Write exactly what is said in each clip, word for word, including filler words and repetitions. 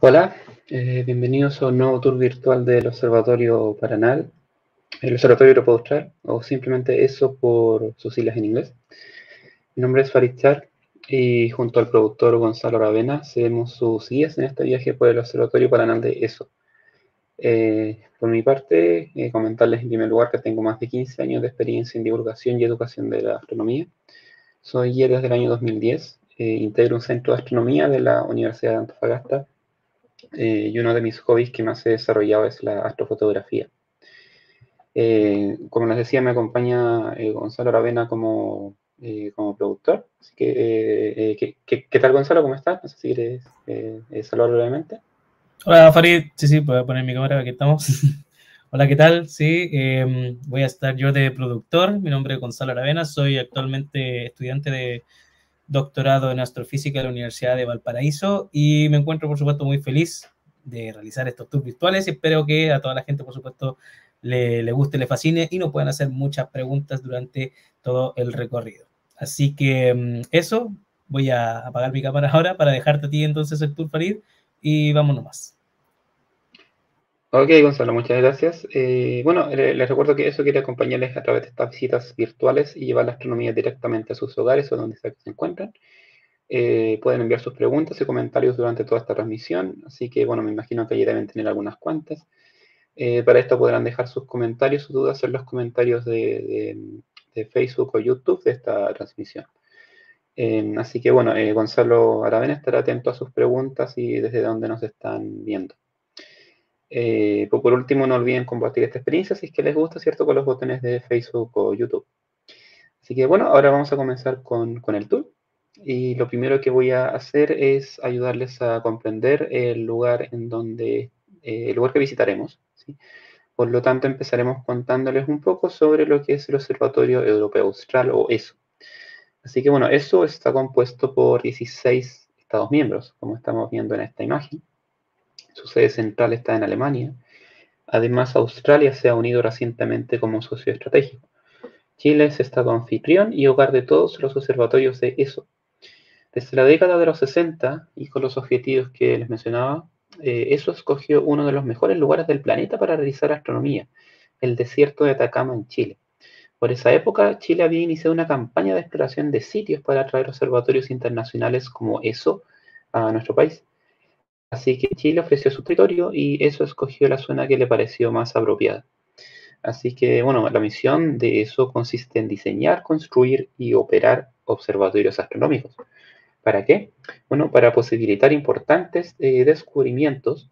Hola, eh, bienvenidos a un nuevo tour virtual del Observatorio Paranal, el Observatorio Europa Austral, o simplemente eso por sus siglas en inglés. Mi nombre es Farid Char y junto al productor Gonzalo Aravena seremos sus guías en este viaje por el Observatorio Paranal de ESO. Eh, por mi parte, eh, comentarles en primer lugar que tengo más de quince años de experiencia en divulgación y educación de la astronomía. Soy guía desde el año dos mil diez, eh, integro un centro de astronomía de la Universidad de Antofagasta. Eh, y uno de mis hobbies que más he desarrollado es la astrofotografía. Eh, como les decía, me acompaña eh, Gonzalo Aravena como, eh, como productor. Así que, eh, eh, ¿qué, qué, qué tal, Gonzalo? ¿Cómo estás? No sé si quieres eh, eh, saludar brevemente. Hola Farid, sí, sí, voy a poner mi cámara, aquí estamos. Hola, ¿qué tal? Sí, eh, voy a estar yo de productor, mi nombre es Gonzalo Aravena, soy actualmente estudiante de doctorado en astrofísica de la Universidad de Valparaíso y me encuentro, por supuesto, muy feliz de realizar estos tours virtuales y espero que a toda la gente, por supuesto, le, le guste, le fascine y nos puedan hacer muchas preguntas durante todo el recorrido. Así que mm, eso, voy a apagar mi cámara ahora para dejarte a ti entonces el tour, Farid, y vámonos más. Ok, Gonzalo, muchas gracias. Eh, bueno, le- les recuerdo que eso quiere acompañarles a través de estas visitas virtuales y llevar la astronomía directamente a sus hogares o donde sea que se encuentren. Eh, pueden enviar sus preguntas y comentarios durante toda esta transmisión, así que bueno, me imagino que allí deben tener algunas cuantas. Eh, para esto podrán dejar sus comentarios, sus dudas en los comentarios de, de- de Facebook o YouTube de esta transmisión. Eh, así que bueno, eh, Gonzalo Aravena estará atento a sus preguntas y desde dónde nos están viendo. Eh, por, por último, no olviden compartir esta experiencia si es que les gusta, ¿cierto? Con los botones de Facebook o YouTube. Así que bueno, ahora vamos a comenzar con, con el tour. Y lo primero que voy a hacer es ayudarles a comprender el lugar en donde, eh, el lugar que visitaremos, ¿sí? Por lo tanto, empezaremos contándoles un poco sobre lo que es el Observatorio Europeo Austral o ESO. Así que bueno, ESO está compuesto por dieciséis Estados miembros, como estamos viendo en esta imagen. Su sede central está en Alemania. Además, Australia se ha unido recientemente como socio estratégico. Chile es estado anfitrión y hogar de todos los observatorios de ESO. Desde la década de los sesenta, y con los objetivos que les mencionaba, eh, ESO escogió uno de los mejores lugares del planeta para realizar astronomía, el desierto de Atacama en Chile. Por esa época, Chile había iniciado una campaña de exploración de sitios para atraer observatorios internacionales como ESO a nuestro país. Así que Chile ofreció su territorio y ESO escogió la zona que le pareció más apropiada. Así que, bueno, la misión de ESO consiste en diseñar, construir y operar observatorios astronómicos. ¿Para qué? Bueno, para posibilitar importantes eh, descubrimientos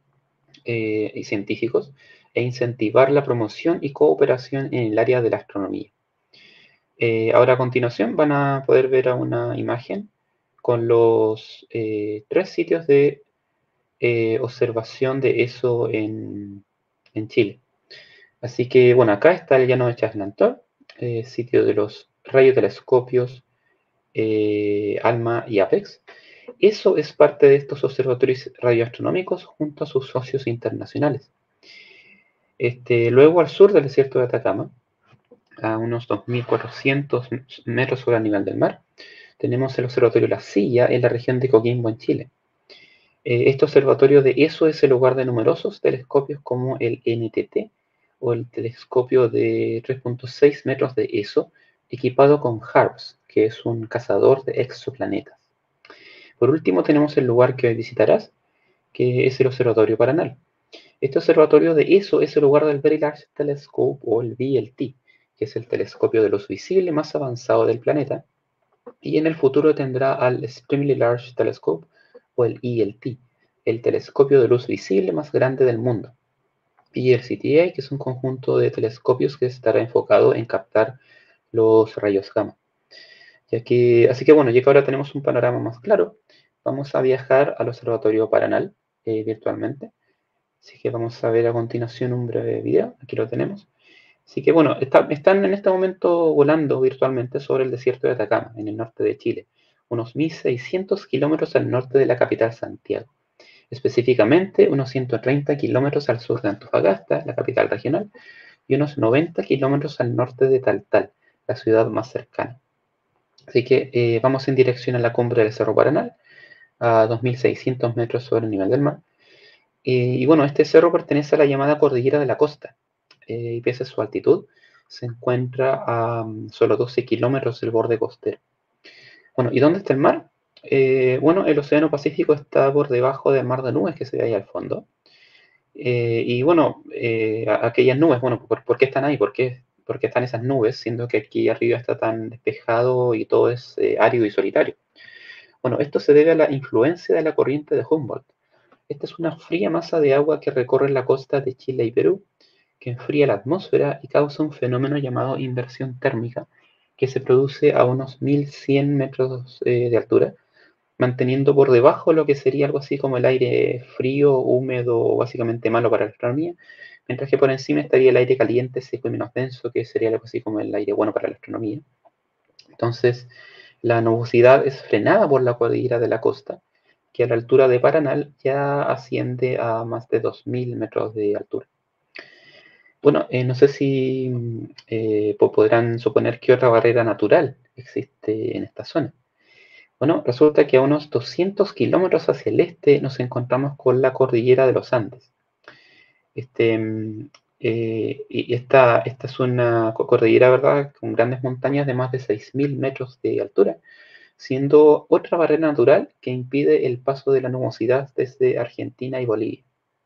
eh, y científicos e incentivar la promoción y cooperación en el área de la astronomía. Eh, ahora a continuación van a poder ver a una imagen con los eh, tres sitios de eh, observación de ESO en, en Chile. Así que, bueno, acá está el llano de Chasnantor, eh, sitio de los radiotelescopios eh, ALMA y APEX. Eso es parte de estos observatorios radioastronómicos junto a sus socios internacionales. Este, luego al sur del desierto de Atacama, a unos dos mil cuatrocientos metros sobre el nivel del mar, tenemos el observatorio La Silla en la región de Coquimbo, en Chile. Eh, este observatorio de ESO es el lugar de numerosos telescopios como el N T T o el telescopio de tres punto seis metros de ESO, equipado con HARPS, que es un cazador de exoplanetas. Por último, tenemos el lugar que hoy visitarás, que es el Observatorio Paranal. Este observatorio de ESO es el lugar del Very Large Telescope o el V L T, que es el telescopio de luz visible más avanzado del planeta, y en el futuro tendrá al Extremely Large Telescope o el E L T, el telescopio de luz visible más grande del mundo, y el C T A, que es un conjunto de telescopios que estará enfocado en captar los rayos gamma. Ya que, así que bueno, ya que ahora tenemos un panorama más claro, vamos a viajar al Observatorio Paranal eh, virtualmente. Así que vamos a ver a continuación un breve video, aquí lo tenemos. Así que bueno, está, están en este momento volando virtualmente sobre el desierto de Atacama, en el norte de Chile, unos mil seiscientos kilómetros al norte de la capital Santiago, específicamente unos ciento treinta kilómetros al sur de Antofagasta, la capital regional, y unos noventa kilómetros al norte de Taltal, la ciudad más cercana. Así que eh, vamos en dirección a la cumbre del Cerro Paranal. a dos mil seiscientos metros sobre el nivel del mar. Eh, y bueno, este cerro pertenece a la llamada Cordillera de la Costa, eh, y pese a su altitud, se encuentra a um, solo doce kilómetros del borde costero. Bueno, ¿y dónde está el mar? Eh, bueno, el Océano Pacífico está por debajo del mar de nubes que se ve ahí al fondo. Eh, y bueno, eh, aquellas nubes, bueno, ¿por, por qué están ahí? ¿Por qué, por qué están esas nubes, siendo que aquí arriba está tan despejado y todo es eh, árido y solitario? Bueno, esto se debe a la influencia de la corriente de Humboldt. Esta es una fría masa de agua que recorre la costa de Chile y Perú, que enfría la atmósfera y causa un fenómeno llamado inversión térmica, que se produce a unos mil cien metros eh, de altura, manteniendo por debajo lo que sería algo así como el aire frío, húmedo, básicamente malo para la astronomía, mientras que por encima estaría el aire caliente, seco y menos denso, que sería algo así como el aire bueno para la astronomía. Entonces, la nubosidad es frenada por la cordillera de la costa, que a la altura de Paranal ya asciende a más de dos mil metros de altura. Bueno, eh, no sé si eh, podrán suponer qué otra barrera natural existe en esta zona. Bueno, resulta que a unos doscientos kilómetros hacia el este nos encontramos con la cordillera de los Andes. Este, eh, y esta, esta es una cordillera, ¿verdad?, con grandes montañas de más de seis mil metros de altura, siendo otra barrera natural que impide el paso de la nubosidad desde Argentina y Bolivia.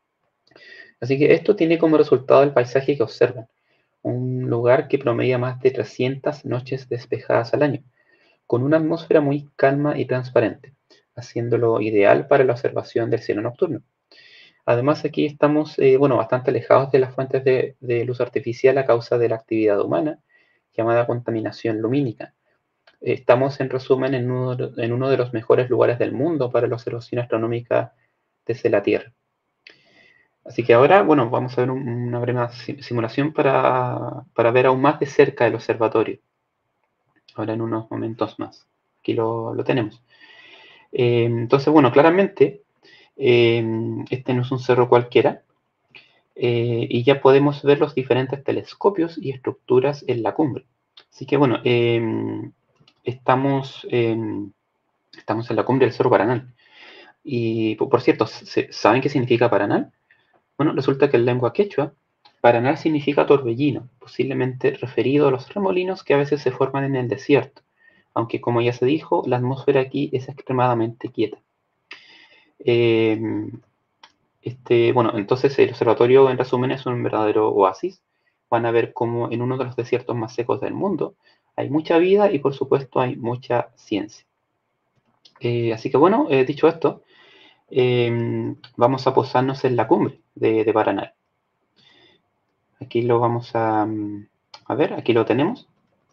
Así que esto tiene como resultado el paisaje que observan, un lugar que promedia más de trescientas noches despejadas al año, con una atmósfera muy calma y transparente, haciéndolo ideal para la observación del cielo nocturno. Además, aquí estamos, eh, bueno, bastante alejados de las fuentes de, de luz artificial a causa de la actividad humana, llamada contaminación lumínica. Estamos, en resumen, en uno, en uno de los mejores lugares del mundo para la observación astronómica desde la Tierra. Así que ahora, bueno, vamos a ver un, una breve simulación para, para ver aún más de cerca el observatorio. Ahora en unos momentos más. Aquí lo, lo tenemos. Eh, entonces, bueno, claramente, eh, este no es un cerro cualquiera. Eh, y ya podemos ver los diferentes telescopios y estructuras en la cumbre. Así que bueno, eh, estamos, eh, estamos en la cumbre del Cerro Paranal. Y por, por cierto, ¿saben qué significa Paranal? Bueno, resulta que en lengua quechua, Paranal significa torbellino, posiblemente referido a los remolinos que a veces se forman en el desierto, aunque como ya se dijo, la atmósfera aquí es extremadamente quieta. Eh, Este, bueno, entonces el observatorio, en resumen, es un verdadero oasis. Van a ver cómo en uno de los desiertos más secos del mundo hay mucha vida y, por supuesto, hay mucha ciencia. Eh, así que, bueno, eh, dicho esto, eh, vamos a posarnos en la cumbre de, de Paranal. Aquí lo vamos a, a ver, aquí lo tenemos.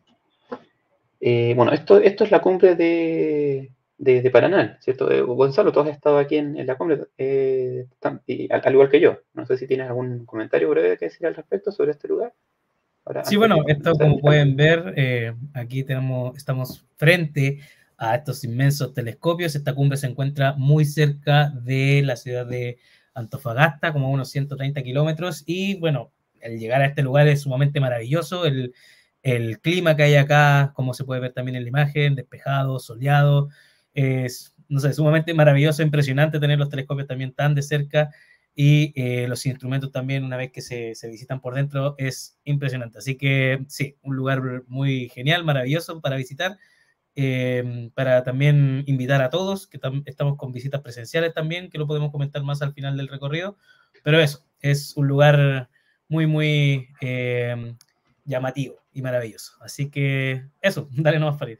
Eh, bueno, esto, esto es la cumbre de, de, de Paranal, ¿cierto? Eh, Gonzalo, tú has estado aquí en, en la cumbre, eh, tam- y, al, al igual que yo. No sé si tienes algún comentario breve que decir al respecto sobre este lugar. Ahora, Sí, antes de bueno, esto comenzar a como explicarlo. pueden ver, eh, aquí tenemos, estamos frente a estos inmensos telescopios. Esta cumbre se encuentra muy cerca de la ciudad de Antofagasta, como a unos ciento treinta kilómetros. Y bueno, el llegar a este lugar es sumamente maravilloso. El, el clima que hay acá, como se puede ver también en la imagen, despejado, soleado, es, no sé, sumamente maravilloso, impresionante tener los telescopios también tan de cerca y eh, los instrumentos también, una vez que se, se, visitan por dentro, es impresionante. Así que sí, un lugar muy genial, maravilloso para visitar, eh, para también invitar a todos, que tam estamos con visitas presenciales también, que lo podemos comentar más al final del recorrido, pero eso, es un lugar muy, muy eh, llamativo y maravilloso. Así que eso, dale nomás para ir.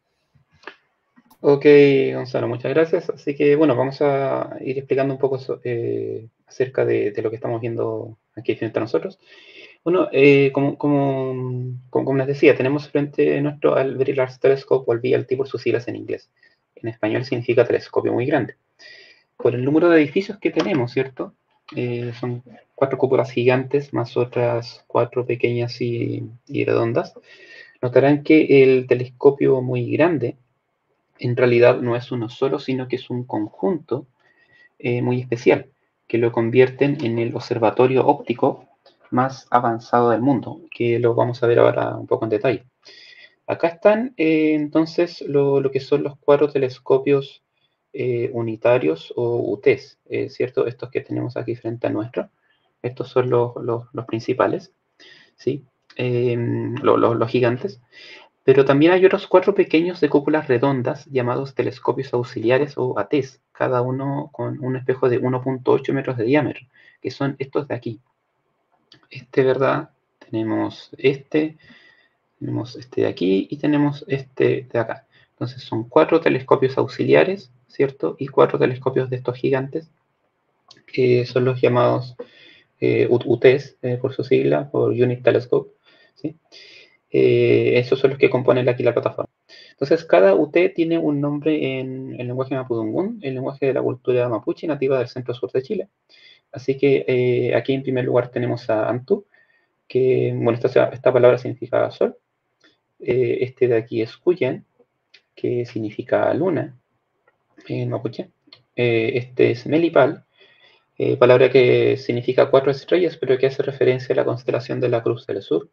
Ok, Gonzalo, muchas gracias. Así que, bueno, vamos a ir explicando un poco so, eh, acerca de, de, lo que estamos viendo aquí frente a nosotros. Bueno, eh, como, como, como, como, les decía, tenemos frente a nuestro al Very Large Telescope, o el V L T por sus siglas en inglés. En español significa telescopio muy grande. Por el número de edificios que tenemos, ¿cierto? Eh, son cuatro cúpulas gigantes más otras cuatro pequeñas y, y redondas. Notarán que el telescopio muy grande en realidad no es uno solo, sino que es un conjunto eh, muy especial, que lo convierten en el observatorio óptico más avanzado del mundo, que lo vamos a ver ahora un poco en detalle. Acá están eh, entonces lo, lo, que son los cuatro telescopios eh, unitarios o U Ts, eh, ¿cierto? Estos que tenemos aquí frente a nuestro. Estos son los, los, los principales, ¿sí? Eh, los, los, los gigantes. Pero también hay otros cuatro pequeños de cúpulas redondas llamados telescopios auxiliares o A Ts, cada uno con un espejo de uno punto ocho metros de diámetro, que son estos de aquí. Este, ¿verdad? Tenemos este, tenemos este de aquí y tenemos este de acá. Entonces son cuatro telescopios auxiliares, ¿cierto? Y cuatro telescopios de estos gigantes, que son los llamados eh, U Ts, eh, por su sigla, por Unit Telescope, ¿sí? Eh, esos son los que componen aquí la plataforma. Entonces, cada U T tiene un nombre en el lenguaje mapudungún, el lenguaje de la cultura mapuche nativa del centro-sur de Chile. Así que eh, aquí en primer lugar tenemos a Antu, que, bueno, esta, esta palabra significa sol. Eh, este de aquí es Cuyen, que significa luna en mapuche. Eh, este es Melipal, eh, palabra que significa cuatro estrellas, pero que hace referencia a la constelación de la Cruz del Sur.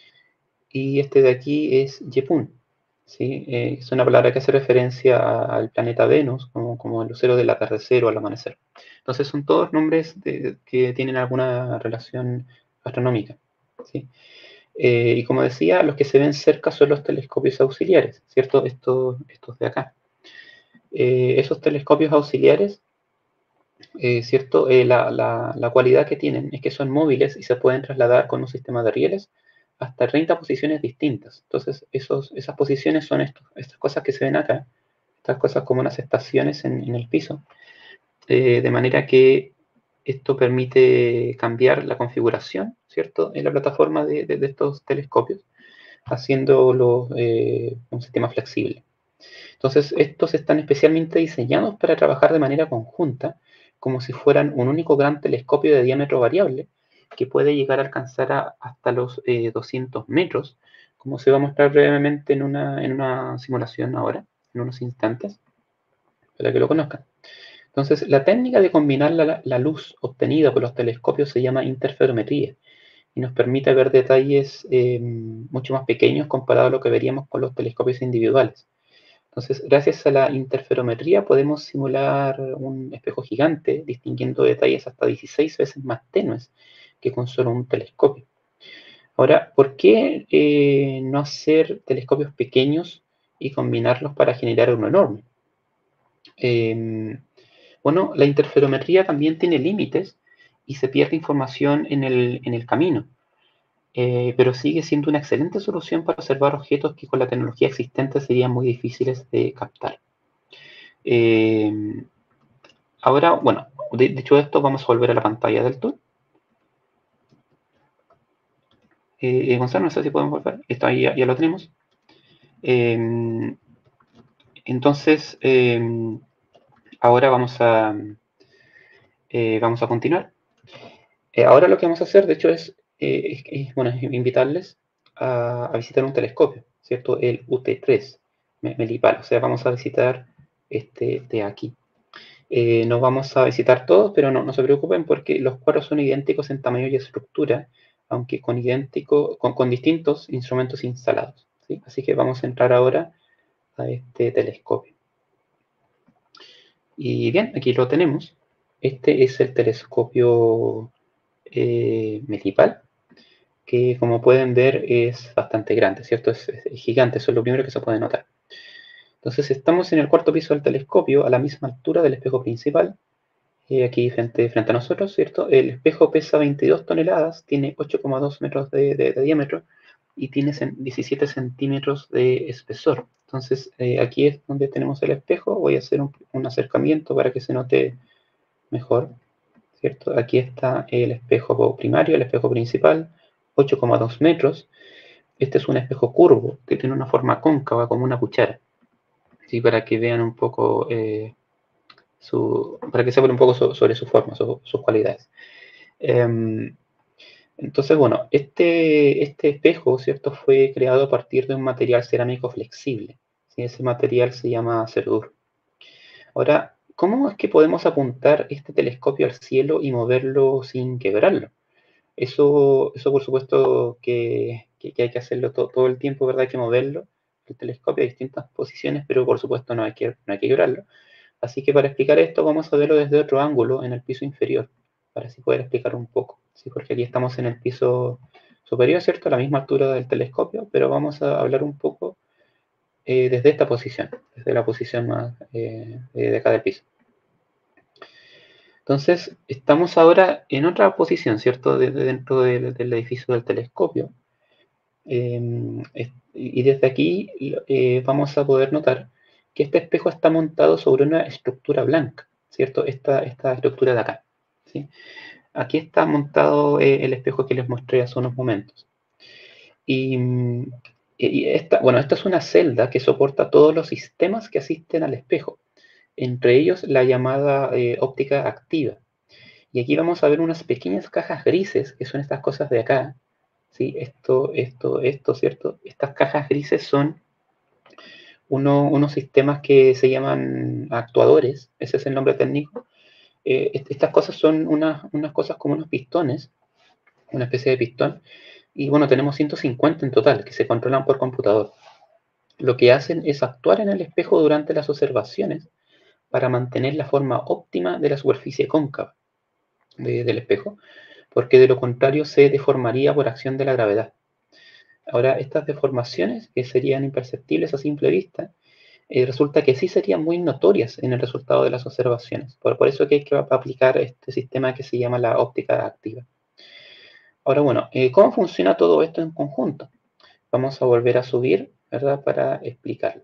Y este de aquí es Yepun, ¿sí? Eh, es una palabra que hace referencia a, al planeta Venus, como, como el lucero del atardecer o al amanecer. Entonces son todos nombres de, que tienen alguna relación astronómica, ¿sí? Eh, y como decía, los que se ven cerca son los telescopios auxiliares, ¿cierto? Estos, estos de acá. Eh, esos telescopios auxiliares, eh, ¿cierto? Eh, la, la, la cualidad que tienen es que son móviles y se pueden trasladar con un sistema de rieles hasta treinta posiciones distintas. Entonces, esos, esas posiciones son estos, estas cosas que se ven acá, estas cosas como unas estaciones en, en el piso, eh, de manera que esto permite cambiar la configuración, ¿cierto?, en la plataforma de, de, de estos telescopios, haciéndolo eh, un sistema flexible. Entonces, estos están especialmente diseñados para trabajar de manera conjunta, como si fueran un único gran telescopio de diámetro variable, que puede llegar a alcanzar a, hasta los eh, doscientos metros, como se va a mostrar brevemente en una, en una simulación ahora, en unos instantes, para que lo conozcan. Entonces, la técnica de combinar la, la luz obtenida por los telescopios se llama interferometría y nos permite ver detalles eh, mucho más pequeños comparado a lo que veríamos con los telescopios individuales. Entonces, gracias a la interferometría podemos simular un espejo gigante, distinguiendo detalles hasta dieciséis veces más tenues que con solo un telescopio. Ahora, ¿por qué eh, no hacer telescopios pequeños y combinarlos para generar uno enorme? Eh, bueno, la interferometría también tiene límites y se pierde información en el, en el camino. Eh, pero sigue siendo una excelente solución para observar objetos que con la tecnología existente serían muy difíciles de captar. Eh, ahora, bueno, de, dicho esto, vamos a volver a la pantalla del tool. Eh, eh, Gonzalo, no sé si podemos volver. Esto ahí ya, ya lo tenemos. Eh, entonces, eh, ahora vamos a, eh, vamos a continuar. Eh, ahora lo que vamos a hacer, de hecho, es, eh, es, es bueno, es invitarles a, a, visitar un telescopio, ¿cierto? El U T tres, Melipal. O sea, vamos a visitar este de aquí. Eh, no vamos a visitar todos, pero no, no se preocupen porque los cuadros son idénticos en tamaño y estructura, aunque con, idéntico, con, con distintos instrumentos instalados, ¿sí? Así que vamos a entrar ahora a este telescopio. Y bien, aquí lo tenemos. Este es el telescopio eh, Melipal, que como pueden ver es bastante grande, ¿cierto? Es, es gigante, eso es lo primero que se puede notar. Entonces estamos en el cuarto piso del telescopio, a la misma altura del espejo principal, eh, aquí frente, frente a nosotros, ¿cierto? El espejo pesa veintidós toneladas, tiene ocho coma dos metros de, de, de diámetro y tiene diecisiete centímetros de espesor. Entonces eh, aquí es donde tenemos el espejo, voy a hacer un, un acercamiento para que se note mejor, ¿cierto? Aquí está el espejo primario, el espejo principal, ocho coma dos metros. Este es un espejo curvo que tiene una forma cóncava como una cuchara, ¿sí? Para que vean un poco, eh, su, para que sepan un poco so, sobre su forma, su, sus cualidades. Eh, entonces, bueno, este, este espejo, ¿cierto? Fue creado a partir de un material cerámico flexible, ¿sí? Ese material se llama Cerdur. Ahora, ¿cómo es que podemos apuntar este telescopio al cielo y moverlo sin quebrarlo? Eso, eso por supuesto que, que, que hay que hacerlo to, todo el tiempo, ¿verdad? Hay que moverlo, el telescopio a distintas posiciones, pero por supuesto no hay que, no hay que quebrarlo. Así que para explicar esto vamos a verlo desde otro ángulo en el piso inferior, para así poder explicar un poco, ¿sí? Porque aquí estamos en el piso superior, ¿cierto? A la misma altura del telescopio, pero vamos a hablar un poco eh, desde esta posición, desde la posición más eh, de acá del piso. Entonces, estamos ahora en otra posición, ¿cierto? Desde dentro del, del edificio del telescopio. Eh, y desde aquí eh, vamos a poder notar que este espejo está montado sobre una estructura blanca, ¿cierto? Esta, esta estructura de acá, ¿sí? Aquí está montado eh, el espejo que les mostré hace unos momentos. Y, y esta, bueno, esta es una celda que soporta todos los sistemas que asisten al espejo, entre ellos la llamada eh, óptica activa. Y aquí vamos a ver unas pequeñas cajas grises, que son estas cosas de acá, ¿sí? Esto, esto, esto, ¿cierto? Estas cajas grises son uno, unos sistemas que se llaman actuadores, ese es el nombre técnico. Eh, estas cosas son unas, unas cosas como unos pistones, una especie de pistón, y bueno, tenemos ciento cincuenta en total, que se controlan por computador. Lo que hacen es actuar en el espejo durante las observaciones para mantener la forma óptima de la superficie cóncava de, del espejo, porque de lo contrario se deformaría por acción de la gravedad. Ahora, estas deformaciones, que serían imperceptibles a simple vista, eh, resulta que sí serían muy notorias en el resultado de las observaciones. Por, por eso que hay que aplicar este sistema que se llama la óptica activa. Ahora, bueno, eh, ¿cómo funciona todo esto en conjunto? Vamos a volver a subir, ¿verdad?, para explicarlo.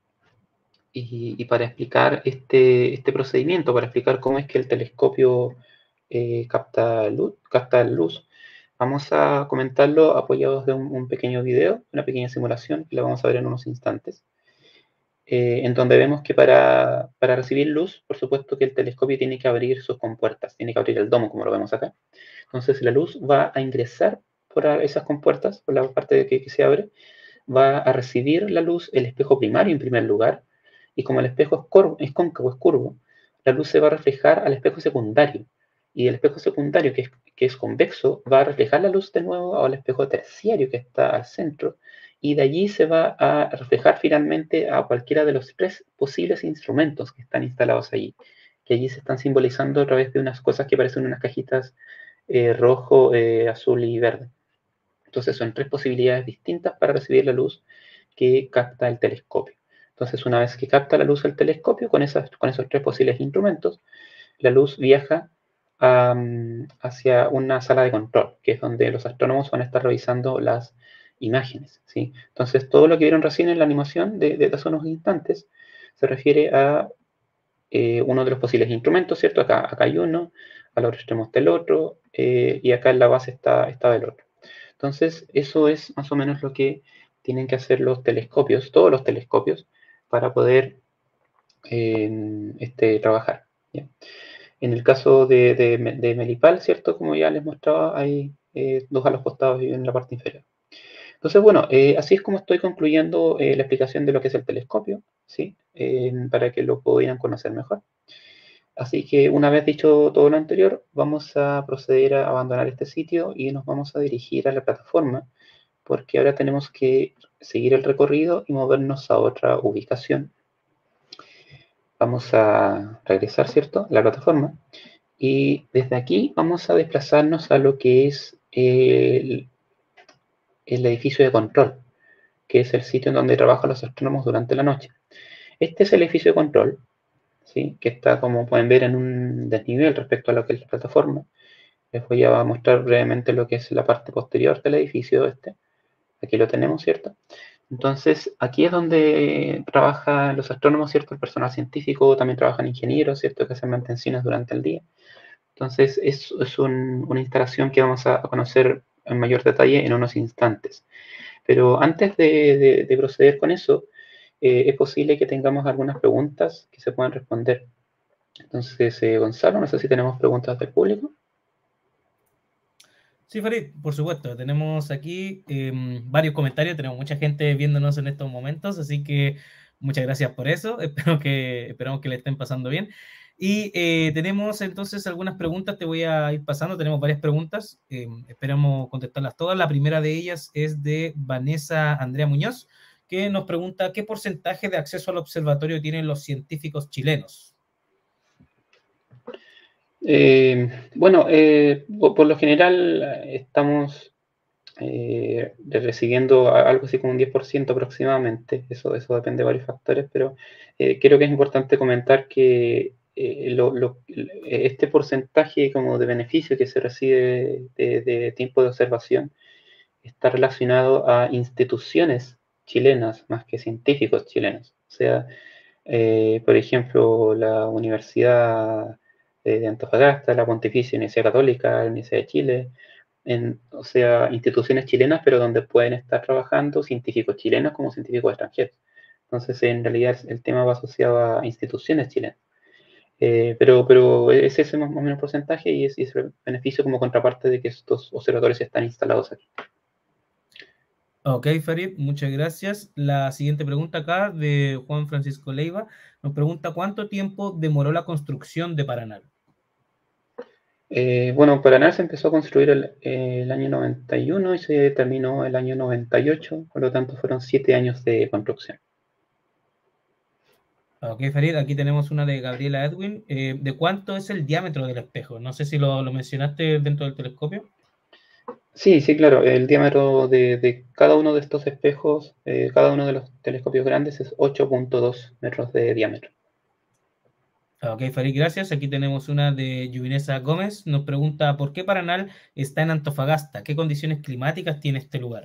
Y, y para explicar este, este procedimiento, para explicar cómo es que el telescopio eh, capta, luz, capta luz, vamos a comentarlo apoyados de un, un pequeño video, una pequeña simulación que la vamos a ver en unos instantes, eh, en donde vemos que para, para recibir luz, por supuesto que el telescopio tiene que abrir sus compuertas, tiene que abrir el domo, como lo vemos acá. Entonces la luz va a ingresar por esas compuertas, por la parte que, que se abre, va a recibir la luz el espejo primario en primer lugar, y como el espejo es, curvo, es cóncavo, es curvo, la luz se va a reflejar al espejo secundario, y el espejo secundario, que es, que es convexo, va a reflejar la luz de nuevo al espejo terciario que está al centro, y de allí se va a reflejar finalmente a cualquiera de los tres posibles instrumentos que están instalados allí, que allí se están simbolizando a través de unas cosas que parecen unas cajitas eh, rojo, eh, azul y verde. Entonces son tres posibilidades distintas para recibir la luz que capta el telescopio. Entonces una vez que capta la luz el telescopio con, esas, con esos tres posibles instrumentos, la luz viaja um, hacia una sala de control, que es donde los astrónomos van a estar revisando las imágenes, ¿sí? Entonces todo lo que vieron recién en la animación de, de hace unos instantes se refiere a eh, uno de los posibles instrumentos, ¿cierto? Acá, acá hay uno, a los extremos del otro, eh, y acá en la base está, está del otro. Entonces, eso es más o menos lo que tienen que hacer los telescopios, todos los telescopios, para poder eh, este, trabajar. ¿Ya? En el caso de, de, de Melipal, ¿cierto? Como ya les mostraba, hay eh, dos a los costados y en la parte inferior. Entonces, bueno, eh, así es como estoy concluyendo eh, la explicación de lo que es el telescopio, ¿sí? Eh, para que lo pudieran conocer mejor. Así que una vez dicho todo lo anterior, vamos a proceder a abandonar este sitio y nos vamos a dirigir a la plataforma, porque ahora tenemos que seguir el recorrido y movernos a otra ubicación. Vamos a regresar, ¿cierto?, a la plataforma, y desde aquí vamos a desplazarnos a lo que es el, el edificio de control, que es el sitio en donde trabajan los astrónomos durante la noche. Este es el edificio de control, ¿sí?, que está, como pueden ver, en un desnivel respecto a lo que es la plataforma. Les voy a mostrar brevemente lo que es la parte posterior del edificio este. Aquí lo tenemos, ¿cierto? Entonces, aquí es donde trabajan los astrónomos, ¿cierto? El personal científico, también trabajan ingenieros, ¿cierto?, que hacen mantenciones durante el día. Entonces, es, es un, una instalación que vamos a conocer en mayor detalle en unos instantes. Pero antes de, de, de proceder con eso, eh, es posible que tengamos algunas preguntas que se puedan responder. Entonces, eh, Gonzalo, no sé si tenemos preguntas del público. Sí, Farid, por supuesto. Tenemos aquí eh, varios comentarios, tenemos mucha gente viéndonos en estos momentos, así que muchas gracias por eso. Espero que, esperamos que le estén pasando bien. Y eh, tenemos entonces algunas preguntas, te voy a ir pasando. Tenemos varias preguntas, eh, esperamos contestarlas todas. La primera de ellas es de Vanessa Andrea Muñoz, que nos pregunta qué porcentaje de acceso al observatorio tienen los científicos chilenos. Eh, bueno, eh, por, por lo general estamos eh, recibiendo algo así como un diez por ciento aproximadamente. Eso, eso depende de varios factores, pero eh, creo que es importante comentar que eh, lo, lo, este porcentaje como de beneficio que se recibe de, de tiempo de observación está relacionado a instituciones chilenas más que científicos chilenos. O sea, eh, por ejemplo, la Universidad de, de Antofagasta, la Pontificia Universidad Católica, la Universidad de Chile, en, o sea, instituciones chilenas, pero donde pueden estar trabajando científicos chilenos como científicos extranjeros. Entonces, en realidad, el tema va asociado a instituciones chilenas. Eh, pero, pero es ese más o menos el porcentaje y es, es el beneficio como contraparte de que estos observatorios están instalados aquí. Ok, Farid, muchas gracias. La siguiente pregunta acá de Juan Francisco Leiva nos pregunta cuánto tiempo demoró la construcción de Paranal. Eh, bueno, Paraná se empezó a construir el, el año noventa y uno y se terminó el año noventa y ocho, por lo tanto fueron siete años de construcción. Ok, Farid, aquí tenemos una de Gabriela Edwin. Eh, ¿de cuánto es el diámetro del espejo? No sé si lo, lo mencionaste dentro del telescopio. Sí, sí, claro, el diámetro de, de cada uno de estos espejos, eh, cada uno de los telescopios grandes es ocho punto dos metros de diámetro. Ok, Farid, gracias. Aquí tenemos una de Yuvinesa Gómez. Nos pregunta por qué Paranal está en Antofagasta. ¿Qué condiciones climáticas tiene este lugar?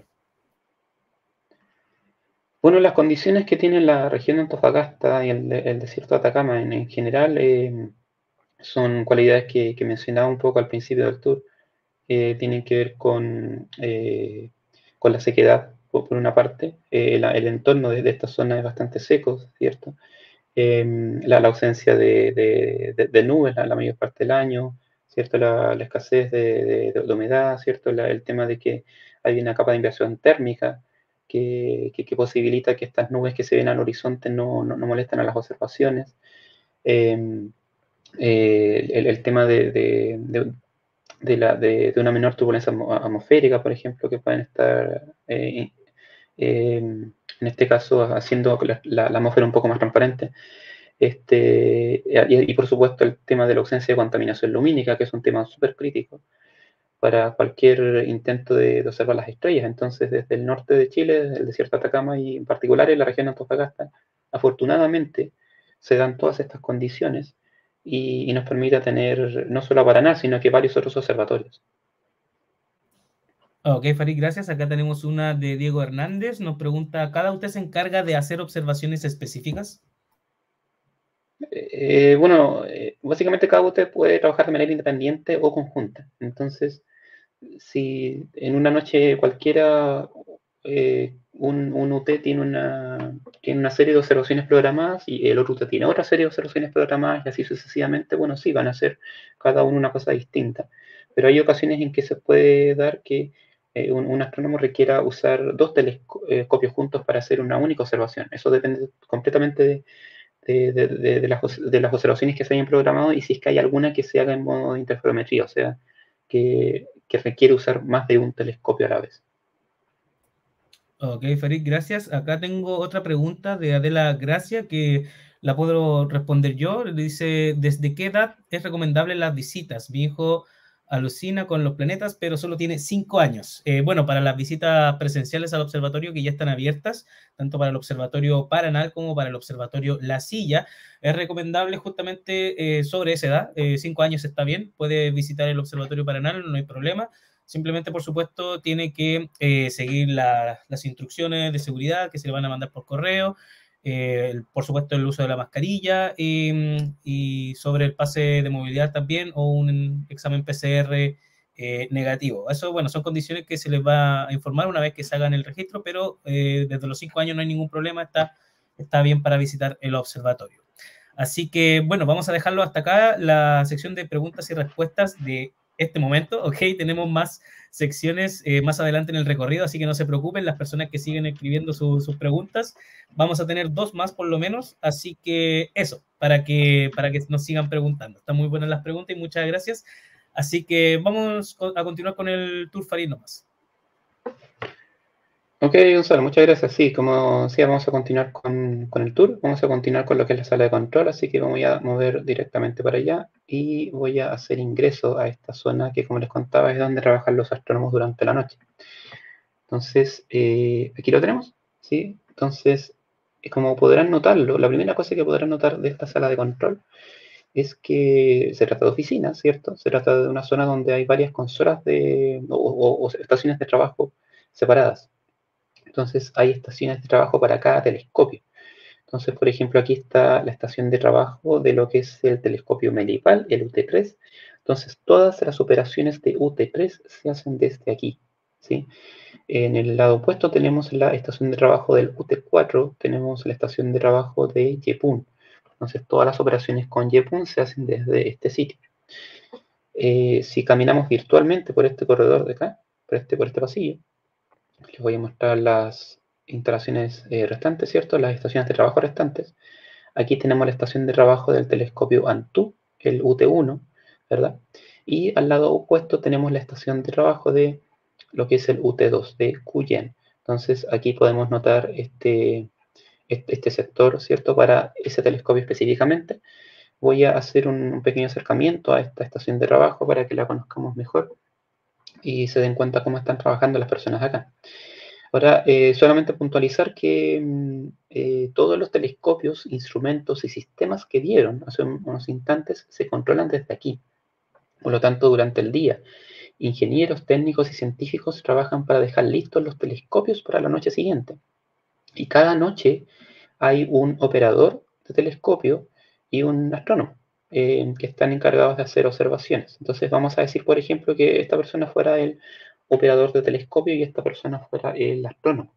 Bueno, las condiciones que tiene la región de Antofagasta y el, el desierto de Atacama en, en general eh, son cualidades que, que, mencionaba un poco al principio del tour. Eh, tienen que ver con, eh, con la sequedad, por, por una parte. Eh, el, el, entorno de, de, esta zona es bastante seco, ¿cierto? Eh, la, la, ausencia de, de, de, de nubes la, la, mayor parte del año, ¿cierto? La, la escasez de, de, humedad, ¿cierto? La, el tema de que hay una capa de inversión térmica que, que, que, posibilita que estas nubes que se ven al horizonte no, no, no molestan a las observaciones. Eh, eh, el, el, tema de, de, de, de, la, de, de, una menor turbulencia atmosférica, por ejemplo, que pueden estar, eh, eh, en este caso, haciendo la, la, la, atmósfera un poco más transparente. Este, y, y, por supuesto, el tema de la ausencia de contaminación lumínica, que es un tema súper crítico para cualquier intento de, de, observar las estrellas. Entonces, desde el norte de Chile, desde el desierto de Atacama y en particular en la región de Antofagasta, afortunadamente se dan todas estas condiciones y, y nos permite tener no solo a Paraná, sino que varios otros observatorios. Ok, Farid, gracias. Acá tenemos una de Diego Hernández. Nos pregunta, ¿cada usted se encarga de hacer observaciones específicas? Eh, bueno, eh, básicamente cada usted puede trabajar de manera independiente o conjunta. Entonces, si en una noche cualquiera eh, un, un U T tiene una, tiene una serie de observaciones programadas y el otro U T tiene otra serie de observaciones programadas y así sucesivamente, bueno, sí, van a hacer cada uno una cosa distinta. Pero hay ocasiones en que se puede dar que eh, un, un, astrónomo requiera usar dos telescopios juntos para hacer una única observación. Eso depende completamente de, de, de, de, de, las, de las observaciones que se hayan programado y si es que hay alguna que se haga en modo de interferometría, o sea, que, que requiere usar más de un telescopio a la vez. Ok, Farid, gracias. Acá tengo otra pregunta de Adela Gracia que la puedo responder yo. Dice, ¿desde qué edad es recomendable las visitas? Mi hijo alucina con los planetas, pero solo tiene cinco años. Eh, bueno, para las visitas presenciales al observatorio que ya están abiertas, tanto para el observatorio Paranal como para el observatorio La Silla, es recomendable justamente eh, sobre esa edad. Eh, cinco años está bien, puede visitar el observatorio Paranal, no hay problema. Simplemente, por supuesto, tiene que eh, seguir la, las instrucciones de seguridad que se le van a mandar por correo, eh, por supuesto el uso de la mascarilla eh, y sobre el pase de movilidad también o un examen P C R eh, negativo. Eso, bueno, son condiciones que se les va a informar una vez que se hagan el registro, pero eh, desde los cinco años no hay ningún problema, está, está bien para visitar el observatorio. Así que, bueno, vamos a dejarlo hasta acá, la sección de preguntas y respuestas de este momento, ¿ok? Tenemos más secciones eh, más adelante en el recorrido, así que no se preocupen las personas que siguen escribiendo su, sus preguntas. Vamos a tener dos más por lo menos, así que eso, para que, para que nos sigan preguntando. Están muy buenas las preguntas y muchas gracias. Así que vamos a continuar con el Tour Farid nomás. Ok, Gonzalo, muchas gracias. Sí, como decía, vamos a continuar con, con el tour, vamos a continuar con lo que es la sala de control, así que me voy a mover directamente para allá y voy a hacer ingreso a esta zona que, como les contaba, es donde trabajan los astrónomos durante la noche. Entonces, eh, aquí lo tenemos, ¿sí? Entonces, eh, como podrán notarlo, la primera cosa que podrán notar de esta sala de control es que se trata de oficina, ¿cierto? Se trata de una zona donde hay varias consolas de, o, o- o estaciones de trabajo separadas. Entonces, hay estaciones de trabajo para cada telescopio. Entonces, por ejemplo, aquí está la estación de trabajo de lo que es el telescopio Melipal, el U T tres. Entonces, todas las operaciones de U T tres se hacen desde aquí, ¿sí? En el lado opuesto tenemos la estación de trabajo del U T cuatro, tenemos la estación de trabajo de Yepun. Entonces, todas las operaciones con Yepun se hacen desde este sitio. Eh, si caminamos virtualmente por este corredor de acá, por este, por este pasillo, les voy a mostrar las instalaciones eh, restantes, ¿cierto? Las estaciones de trabajo restantes. Aquí tenemos la estación de trabajo del telescopio Antu, el U T uno, ¿verdad? Y al lado opuesto tenemos la estación de trabajo de lo que es el U T dos, de Cuyen. Entonces aquí podemos notar este, este, este sector, ¿cierto? Para ese telescopio específicamente. Voy a hacer un, un pequeño acercamiento a esta estación de trabajo para que la conozcamos mejor y se den cuenta cómo están trabajando las personas acá. Ahora, eh, solamente puntualizar que mm, eh, todos los telescopios, instrumentos y sistemas que vieron hace unos instantes se controlan desde aquí. Por lo tanto, durante el día, ingenieros, técnicos y científicos trabajan para dejar listos los telescopios para la noche siguiente. Y cada noche hay un operador de telescopio y un astrónomo eh, que están encargados de hacer observaciones. Entonces vamos a decir, por ejemplo, que esta persona fuera el operador de telescopio y esta persona fuera el astrónomo.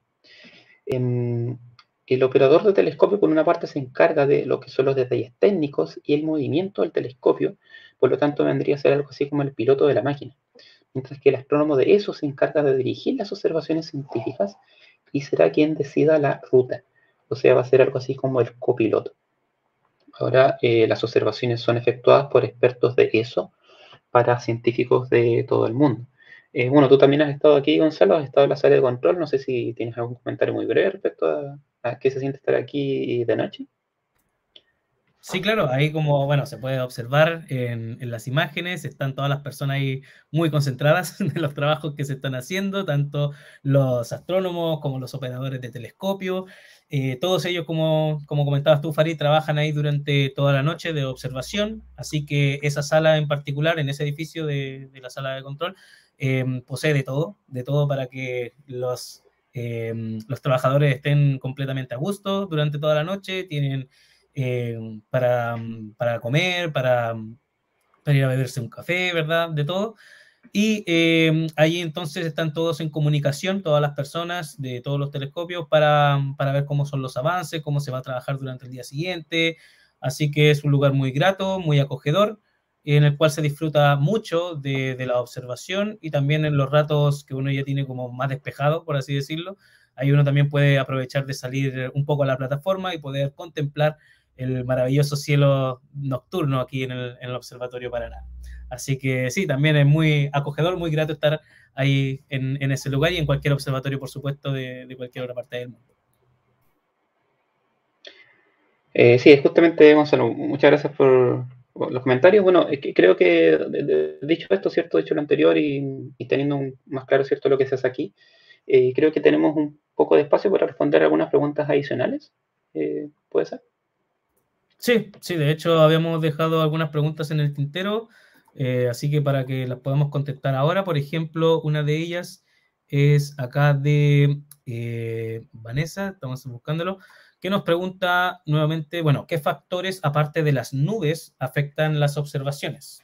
Eh, el operador de telescopio, por una parte, se encarga de lo que son los detalles técnicos y el movimiento del telescopio, por lo tanto vendría a ser algo así como el piloto de la máquina, mientras que el astrónomo de eso se encarga de dirigir las observaciones científicas y será quien decida la ruta, o sea, va a ser algo así como el copiloto. Ahora, eh, las observaciones son efectuadas por expertos de eso para científicos de todo el mundo. Eh, bueno, tú también has estado aquí, Gonzalo, has estado en la sala de control. No sé si tienes algún comentario muy breve respecto a, a qué se siente estar aquí de noche. Sí, claro, ahí como, bueno, se puede observar en, en las imágenes, están todas las personas ahí muy concentradas en los trabajos que se están haciendo, tanto los astrónomos como los operadores de telescopio. Eh, todos ellos, como, como comentabas tú, Farid, trabajan ahí durante toda la noche de observación, así que esa sala en particular, en ese edificio de, de la sala de control, eh, posee de todo, de todo para que los, eh, los trabajadores estén completamente a gusto durante toda la noche, tienen eh, para, para, comer, para, para, ir a beberse un café, ¿verdad? De todo. Y eh, ahí entonces están todos en comunicación, todas las personas de todos los telescopios, para, para ver cómo son los avances, cómo se va a trabajar durante el día siguiente. Así que es un lugar muy grato, muy acogedor, en el cual se disfruta mucho de, de la observación y también en los ratos que uno ya tiene como más despejado, por así decirlo. Ahí uno también puede aprovechar de salir un poco a la plataforma y poder contemplar el maravilloso cielo nocturno aquí en el, en el Observatorio Paraná. Así que sí, también es muy acogedor, muy grato estar ahí en, en ese lugar y en cualquier observatorio, por supuesto, de, de cualquier otra parte del mundo. Eh, sí, justamente, Gonzalo, muchas gracias por, por los comentarios. Bueno, es que creo que de, de, dicho esto, cierto, dicho lo anterior y, y teniendo un, más claro, cierto, lo que se hace aquí, eh, creo que tenemos un poco de espacio para responder algunas preguntas adicionales. Eh, ¿Puede ser? Sí, sí, de hecho habíamos dejado algunas preguntas en el tintero, eh, así que para que las podamos contestar ahora, por ejemplo, una de ellas es acá de eh, Vanessa, estamos buscándolo, que nos pregunta nuevamente, bueno, ¿qué factores aparte de las nubes afectan las observaciones?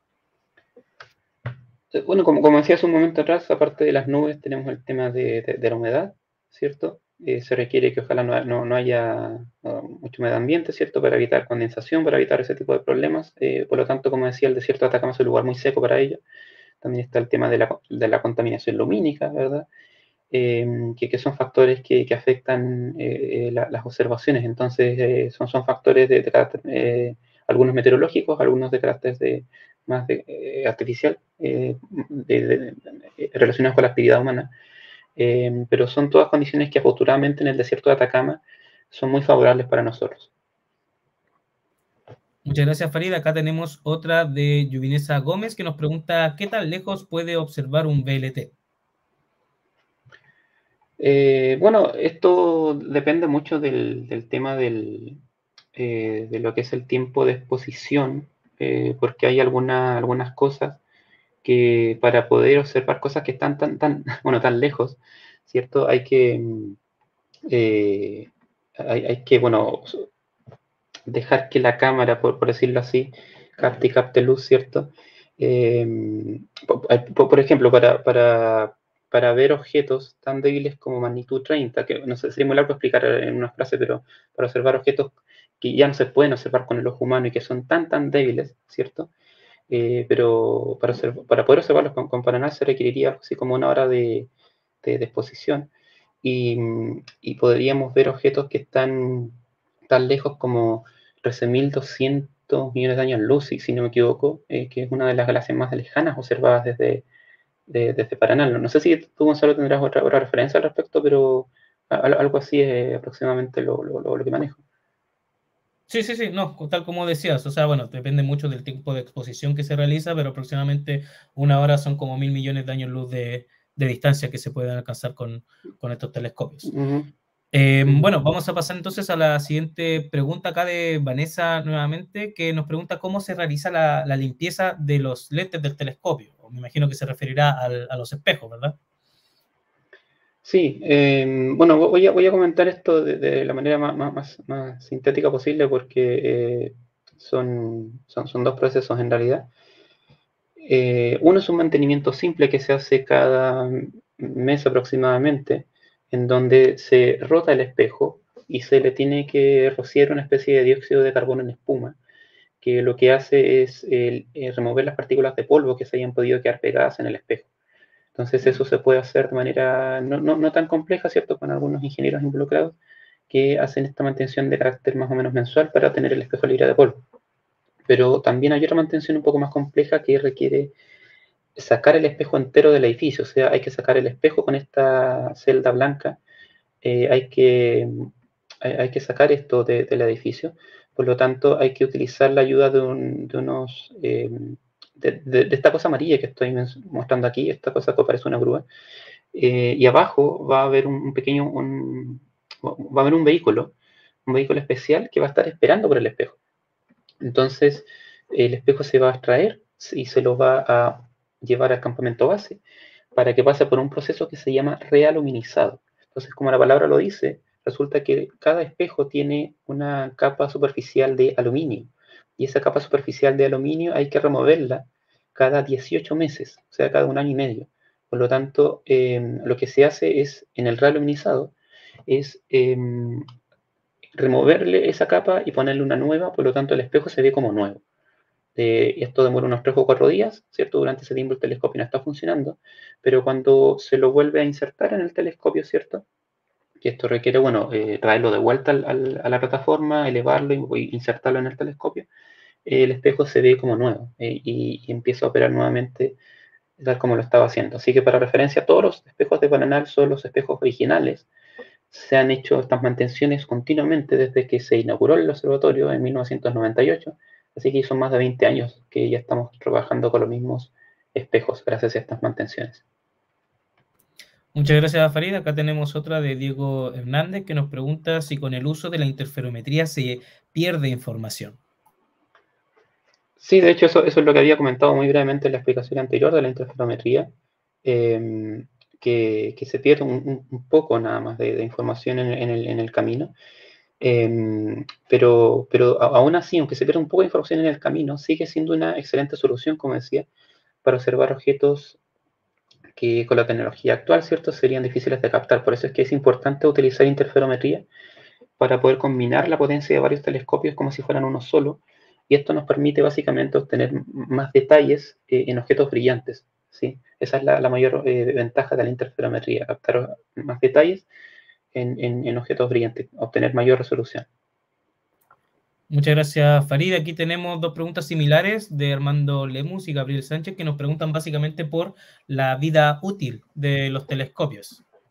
Bueno, como, como decía hace un momento atrás, aparte de las nubes, tenemos el tema de, de, de la humedad, ¿cierto? Eh, se requiere que ojalá no, no, no haya uh, mucha humedad ambiente, ¿cierto? Para evitar condensación, para evitar ese tipo de problemas. Eh, por lo tanto, como decía, el desierto de Atacama es un lugar muy seco para ello. También está el tema de la, de la contaminación lumínica, ¿verdad? Eh, que, que, son factores que, que afectan eh, la, las observaciones. Entonces, eh, son, son factores de, de carácter, eh, algunos meteorológicos, algunos de carácter de, más de, eh, artificial, eh, de, de, de, relacionados con la actividad humana. eh, pero son todas condiciones que afortunadamente en el desierto de Atacama son muy favorables para nosotros. Muchas gracias, Farida. Acá tenemos otra de Yuvinesa Gómez que nos pregunta, ¿qué tan lejos puede observar un V L T? Eh, bueno, esto depende mucho del, del tema del, eh, de lo que es el tiempo de exposición, eh, porque hay alguna, algunas cosas que para poder observar cosas que están tan, tan, bueno, tan lejos, ¿cierto? Hay que, eh, hay, hay, que, bueno, dejar que la cámara, por, por decirlo así, capte y capte luz, ¿cierto? Eh, por, por, ejemplo, para, para, para ver objetos tan débiles como magnitud treinta, que no sé, sería muy largo explicar en una frase, pero para observar objetos que ya no se pueden observar con el ojo humano y que son tan, tan débiles, ¿cierto? Eh, pero para, observar, para, poder observarlos con, con Paraná se requeriría algo así como una hora de, de, de exposición y, y, podríamos ver objetos que están tan lejos como trece mil doscientos millones de años luz, si, si no me equivoco, eh, que es una de las galaxias más lejanas observadas desde, de, desde Paraná. No sé si tú, Gonzalo, tendrás otra, otra referencia al respecto, pero algo así es aproximadamente lo, lo, lo, lo que manejo. Sí, sí, sí, no, tal como decías, o sea, bueno, depende mucho del tiempo de exposición que se realiza, pero aproximadamente una hora son como mil millones de años luz de, de distancia que se pueden alcanzar con, con estos telescopios. Uh-huh. Eh, Uh-huh. Bueno, vamos a pasar entonces a la siguiente pregunta acá de Vanessa nuevamente, que nos pregunta cómo se realiza la, la limpieza de los lentes del telescopio. Me imagino que se referirá al, a los espejos, ¿verdad? Sí, eh, bueno, voy a, voy a comentar esto de, de la manera más, más, más, sintética posible porque eh, son, son, son dos procesos en realidad. Eh, uno es un mantenimiento simple que se hace cada mes aproximadamente, en donde se rota el espejo y se le tiene que rociar una especie de dióxido de carbono en espuma, que lo que hace es el, el remover las partículas de polvo que se hayan podido quedar pegadas en el espejo. Entonces eso se puede hacer de manera no, no, no tan compleja, ¿cierto? Con algunos ingenieros involucrados que hacen esta mantención de carácter más o menos mensual para tener el espejo libre de polvo. Pero también hay otra mantención un poco más compleja que requiere sacar el espejo entero del edificio, o sea, hay que sacar el espejo con esta celda blanca, eh, hay, que, hay, hay, que sacar esto de, del edificio, por lo tanto hay que utilizar la ayuda de, un, de unos, eh, de, de, de, esta cosa amarilla que estoy mostrando aquí, esta cosa que parece una grúa, eh, y abajo va a haber un, un pequeño, un, va a haber un vehículo, un vehículo especial que va a estar esperando por el espejo. Entonces, el espejo se va a extraer y se lo va a llevar al campamento base para que pase por un proceso que se llama realuminizado. Entonces, como la palabra lo dice, resulta que cada espejo tiene una capa superficial de aluminio y esa capa superficial de aluminio hay que removerla cada dieciocho meses, o sea, cada un año y medio. Por lo tanto, eh, lo que se hace es, en el realuminizado, es eh, removerle esa capa y ponerle una nueva, por lo tanto el espejo se ve como nuevo. Eh, esto demora unos tres o cuatro días, ¿cierto? Durante ese tiempo el telescopio no está funcionando, pero cuando se lo vuelve a insertar en el telescopio, ¿cierto? Que esto requiere, bueno, eh, traerlo de vuelta al, al, a la plataforma, elevarlo y, y insertarlo en el telescopio, eh, el espejo se ve como nuevo eh, y, y empieza a operar nuevamente tal como lo estaba haciendo. Así que para referencia, todos los espejos de Bananal son los espejos originales. Se han hecho estas mantenciones continuamente desde que se inauguró el observatorio en mil novecientos noventa y ocho, así que son más de veinte años que ya estamos trabajando con los mismos espejos gracias a estas mantenciones. Muchas gracias, Farida. Acá tenemos otra de Diego Hernández que nos pregunta si con el uso de la interferometría se pierde información. Sí, de hecho eso, eso es lo que había comentado muy brevemente en la explicación anterior de la interferometría, eh, que, que, se pierde un, un, poco nada más de, de información en, en, el, en el camino. Eh, pero, pero aún así, aunque se pierda un poco de información en el camino, sigue siendo una excelente solución, como decía, para observar objetos que con la tecnología actual, ¿cierto?, serían difíciles de captar. Por eso es que es importante utilizar interferometría para poder combinar la potencia de varios telescopios como si fueran uno solo, y esto nos permite básicamente obtener más detalles eh, en objetos brillantes, ¿sí? Esa es la, la mayor eh, ventaja de la interferometría, captar más detalles en, en, en objetos brillantes, obtener mayor resolución. Muchas gracias, Farid. Aquí tenemos dos preguntas similares de Armando Lemus y Gabriel Sánchez que nos preguntan básicamente por la vida útil de los telescopios.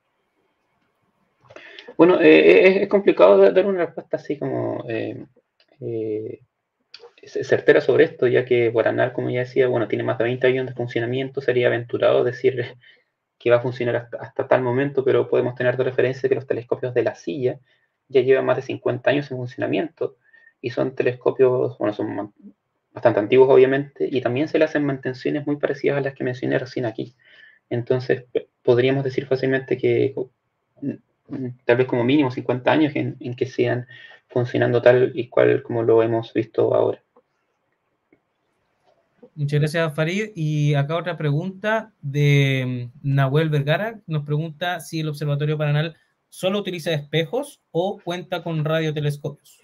Bueno, eh, es, es, complicado dar una respuesta así como eh, eh, certera sobre esto, ya que Paranal, como ya decía, bueno, tiene más de veinte años de funcionamiento, sería aventurado decir que va a funcionar hasta, hasta tal momento, pero podemos tener de referencia que los telescopios de la silla ya llevan más de cincuenta años en funcionamiento y son telescopios, bueno, son bastante antiguos obviamente, y también se le hacen mantenciones muy parecidas a las que mencioné recién aquí. Entonces, podríamos decir fácilmente que tal vez como mínimo cincuenta años en, en que sigan funcionando tal y cual como lo hemos visto ahora. Muchas gracias, Farid. Y acá otra pregunta de Nahuel Vergara. Nos pregunta si el Observatorio Paranal solo utiliza espejos o cuenta con radiotelescopios.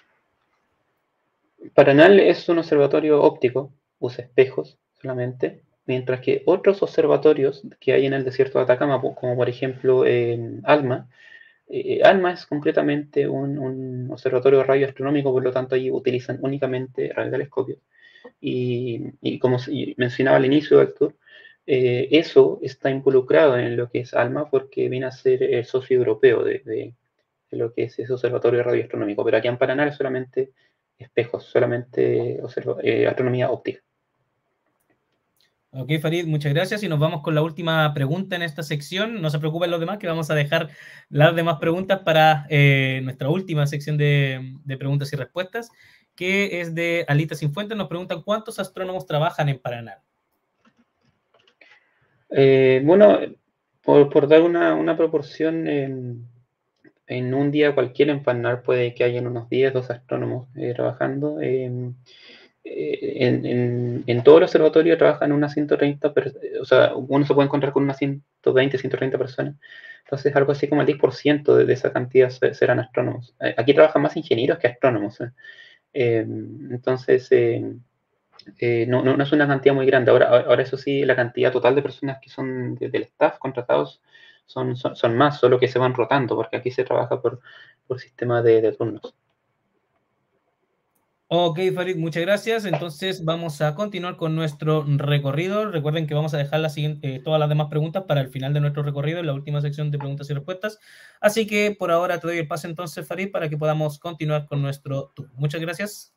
Paranal es un observatorio óptico, usa espejos solamente, mientras que otros observatorios que hay en el desierto de Atacama, como por ejemplo eh, ALMA, eh, ALMA es concretamente un, un observatorio radioastronómico, por lo tanto allí utilizan únicamente radiotelescopios. Y, y como mencionaba al inicio, Héctor, eh, eso está involucrado en lo que es ALMA porque viene a ser el socio europeo de, de, de lo que es ese observatorio radioastronómico, pero aquí en Paraná es solamente espejos, solamente observa, eh, astronomía óptica. Ok, Farid, muchas gracias. Y nos vamos con la última pregunta en esta sección. No se preocupen los demás, que vamos a dejar las demás preguntas para eh, nuestra última sección de, de preguntas y respuestas, que es de Alita Sinfuentes. Nos preguntan cuántos astrónomos trabajan en Paraná. Eh, bueno, por, por dar una, una proporción, en, en un día cualquiera en Paraná puede que hayan unos diez, doce astrónomos eh, trabajando. Eh, En, en, en, todo el observatorio trabajan unas ciento treinta, o sea, uno se puede encontrar con unas ciento veinte, ciento treinta personas. Entonces, algo así como el diez por ciento de, de esa cantidad serán astrónomos. Aquí trabajan más ingenieros que astrónomos. ¿eh? Eh, entonces, eh, eh, no, no, no es una cantidad muy grande. Ahora, ahora, eso sí, la cantidad total de personas que son de, del staff contratados son, son, son, más, solo que se van rotando, porque aquí se trabaja por, por sistema de, de turnos. Ok, Farid, muchas gracias. Entonces vamos a continuar con nuestro recorrido. Recuerden que vamos a dejar la siguiente, eh, todas las demás preguntas para el final de nuestro recorrido, en la última sección de preguntas y respuestas. Así que por ahora te doy el pase entonces, Farid, para que podamos continuar con nuestro tour. Muchas gracias.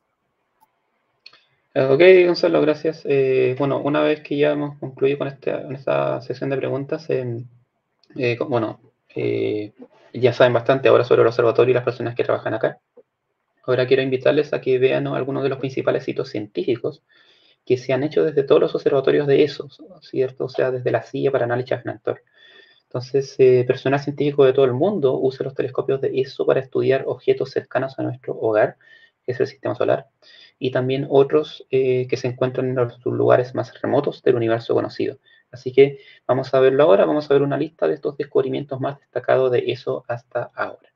Ok, Gonzalo, gracias. Eh, bueno, una vez que ya hemos concluido con esta, con esta sesión de preguntas, eh, eh, bueno, eh, ya saben bastante ahora sobre el observatorio y las personas que trabajan acá. Ahora quiero invitarles a que vean, ¿no?, algunos de los principales sitios científicos que se han hecho desde todos los observatorios de E S O, ¿cierto? O sea, desde la silla para análisis Chajnantor. Entonces, eh, personal científico de todo el mundo usa los telescopios de E S O para estudiar objetos cercanos a nuestro hogar, que es el sistema solar, y también otros eh, que se encuentran en los lugares más remotos del universo conocido. Así que vamos a verlo ahora, vamos a ver una lista de estos descubrimientos más destacados de E S O hasta ahora.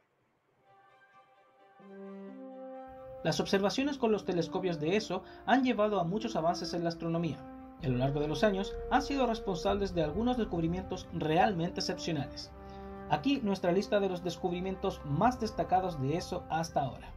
Las observaciones con los telescopios de E S O han llevado a muchos avances en la astronomía. A lo largo de los años han sido responsables de algunos descubrimientos realmente excepcionales. Aquí nuestra lista de los descubrimientos más destacados de E S O hasta ahora.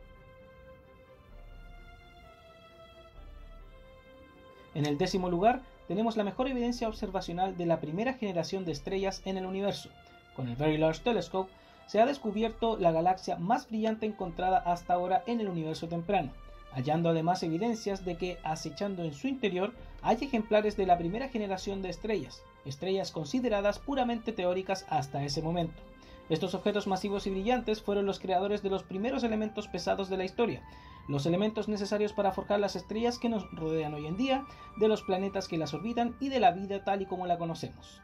En el décimo lugar tenemos la mejor evidencia observacional de la primera generación de estrellas en el universo. Con el Very Large Telescope se ha descubierto la galaxia más brillante encontrada hasta ahora en el universo temprano, hallando además evidencias de que, acechando en su interior, hay ejemplares de la primera generación de estrellas, estrellas consideradas puramente teóricas hasta ese momento. Estos objetos masivos y brillantes fueron los creadores de los primeros elementos pesados de la historia, los elementos necesarios para forjar las estrellas que nos rodean hoy en día, de los planetas que las orbitan y de la vida tal y como la conocemos.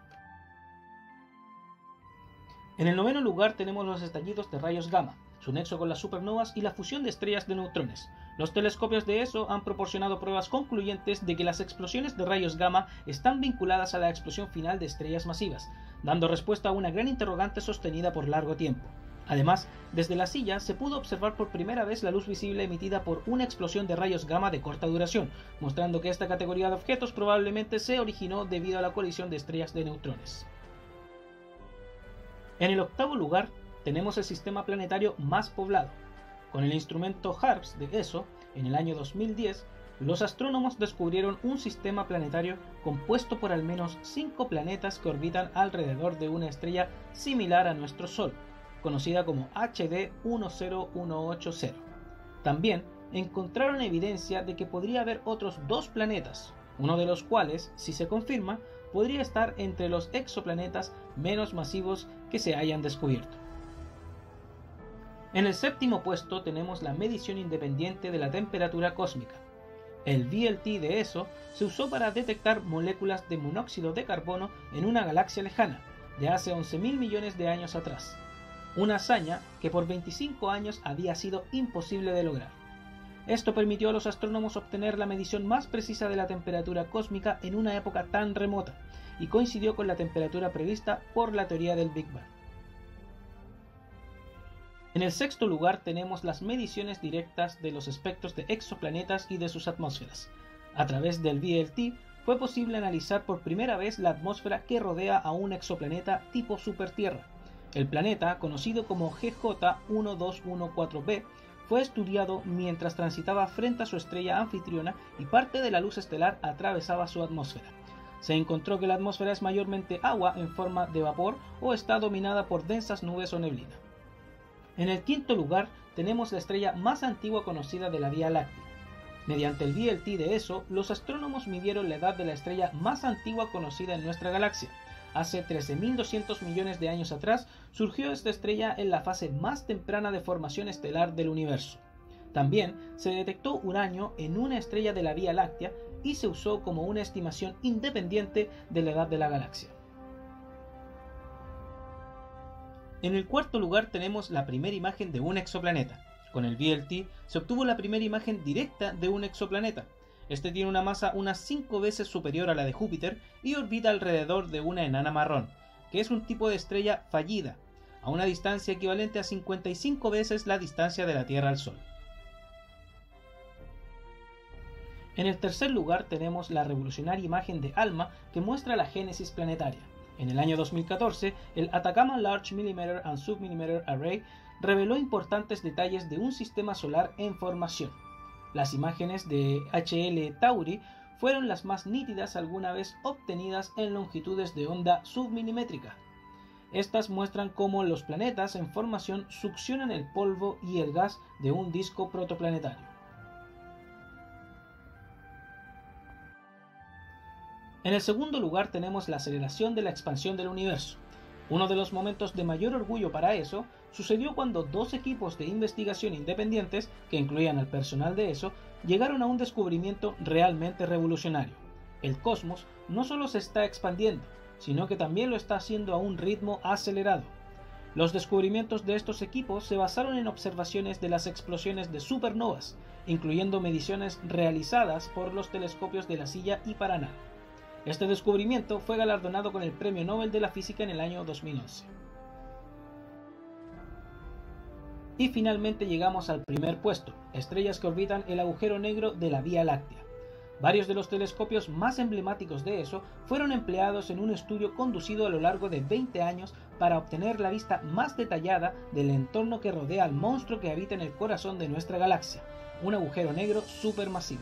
En el noveno lugar tenemos los estallidos de rayos gamma, su nexo con las supernovas y la fusión de estrellas de neutrones. Los telescopios de E S O han proporcionado pruebas concluyentes de que las explosiones de rayos gamma están vinculadas a la explosión final de estrellas masivas, dando respuesta a una gran interrogante sostenida por largo tiempo. Además, desde la silla se pudo observar por primera vez la luz visible emitida por una explosión de rayos gamma de corta duración, mostrando que esta categoría de objetos probablemente se originó debido a la colisión de estrellas de neutrones. En el octavo lugar tenemos el sistema planetario más poblado. Con el instrumento HARPS de E S O, en el año dos mil diez, los astrónomos descubrieron un sistema planetario compuesto por al menos cinco planetas que orbitan alrededor de una estrella similar a nuestro Sol. conocida como H D uno cero uno ocho cero. También encontraron evidencia de que podría haber otros dos planetas, uno de los cuales, si se confirma, podría estar entre los exoplanetas menos masivos que se hayan descubierto. En el séptimo puesto tenemos la medición independiente de la temperatura cósmica. El V L T de ESO se usó para detectar moléculas de monóxido de carbono en una galaxia lejana, de hace once mil millones de años atrás. Una hazaña que por veinticinco años había sido imposible de lograr. Esto permitió a los astrónomos obtener la medición más precisa de la temperatura cósmica en una época tan remota, y coincidió con la temperatura prevista por la teoría del Big Bang. En el sexto lugar tenemos las mediciones directas de los espectros de exoplanetas y de sus atmósferas. A través del V L T fue posible analizar por primera vez la atmósfera que rodea a un exoplaneta tipo supertierra. El planeta, conocido como G J uno dos uno cuatro b, fue estudiado mientras transitaba frente a su estrella anfitriona y parte de la luz estelar atravesaba su atmósfera. Se encontró que la atmósfera es mayormente agua en forma de vapor o está dominada por densas nubes o neblina. En el quinto lugar tenemos la estrella más antigua conocida de la Vía Láctea. Mediante el V L T de ESO, los astrónomos midieron la edad de la estrella más antigua conocida en nuestra galaxia. Hace trece mil doscientos millones de años atrás surgió esta estrella en la fase más temprana de formación estelar del universo. También se detectó uranio en una estrella de la Vía Láctea y se usó como una estimación independiente de la edad de la galaxia. En el cuarto lugar tenemos la primera imagen de un exoplaneta. Con el V L T se obtuvo la primera imagen directa de un exoplaneta. Este tiene una masa unas cinco veces superior a la de Júpiter y orbita alrededor de una enana marrón, que es un tipo de estrella fallida, a una distancia equivalente a cincuenta y cinco veces la distancia de la Tierra al Sol. En el tercer lugar tenemos la revolucionaria imagen de ALMA que muestra la génesis planetaria. En el año dos mil catorce, el Atacama Large Millimeter and Submillimeter Array reveló importantes detalles de un sistema solar en formación. Las imágenes de H L Tauri fueron las más nítidas alguna vez obtenidas en longitudes de onda submilimétrica. Estas muestran cómo los planetas en formación succionan el polvo y el gas de un disco protoplanetario. En el segundo lugar tenemos la aceleración de la expansión del universo. Uno de los momentos de mayor orgullo para ESO sucedió cuando dos equipos de investigación independientes, que incluían al personal de ESO, llegaron a un descubrimiento realmente revolucionario. El cosmos no solo se está expandiendo, sino que también lo está haciendo a un ritmo acelerado. Los descubrimientos de estos equipos se basaron en observaciones de las explosiones de supernovas, incluyendo mediciones realizadas por los telescopios de La Silla y Paraná. Este descubrimiento fue galardonado con el Premio Nobel de la Física en el año dos mil once. Y finalmente llegamos al primer puesto, estrellas que orbitan el agujero negro de la Vía Láctea. Varios de los telescopios más emblemáticos de ESO fueron empleados en un estudio conducido a lo largo de veinte años para obtener la vista más detallada del entorno que rodea al monstruo que habita en el corazón de nuestra galaxia, un agujero negro supermasivo.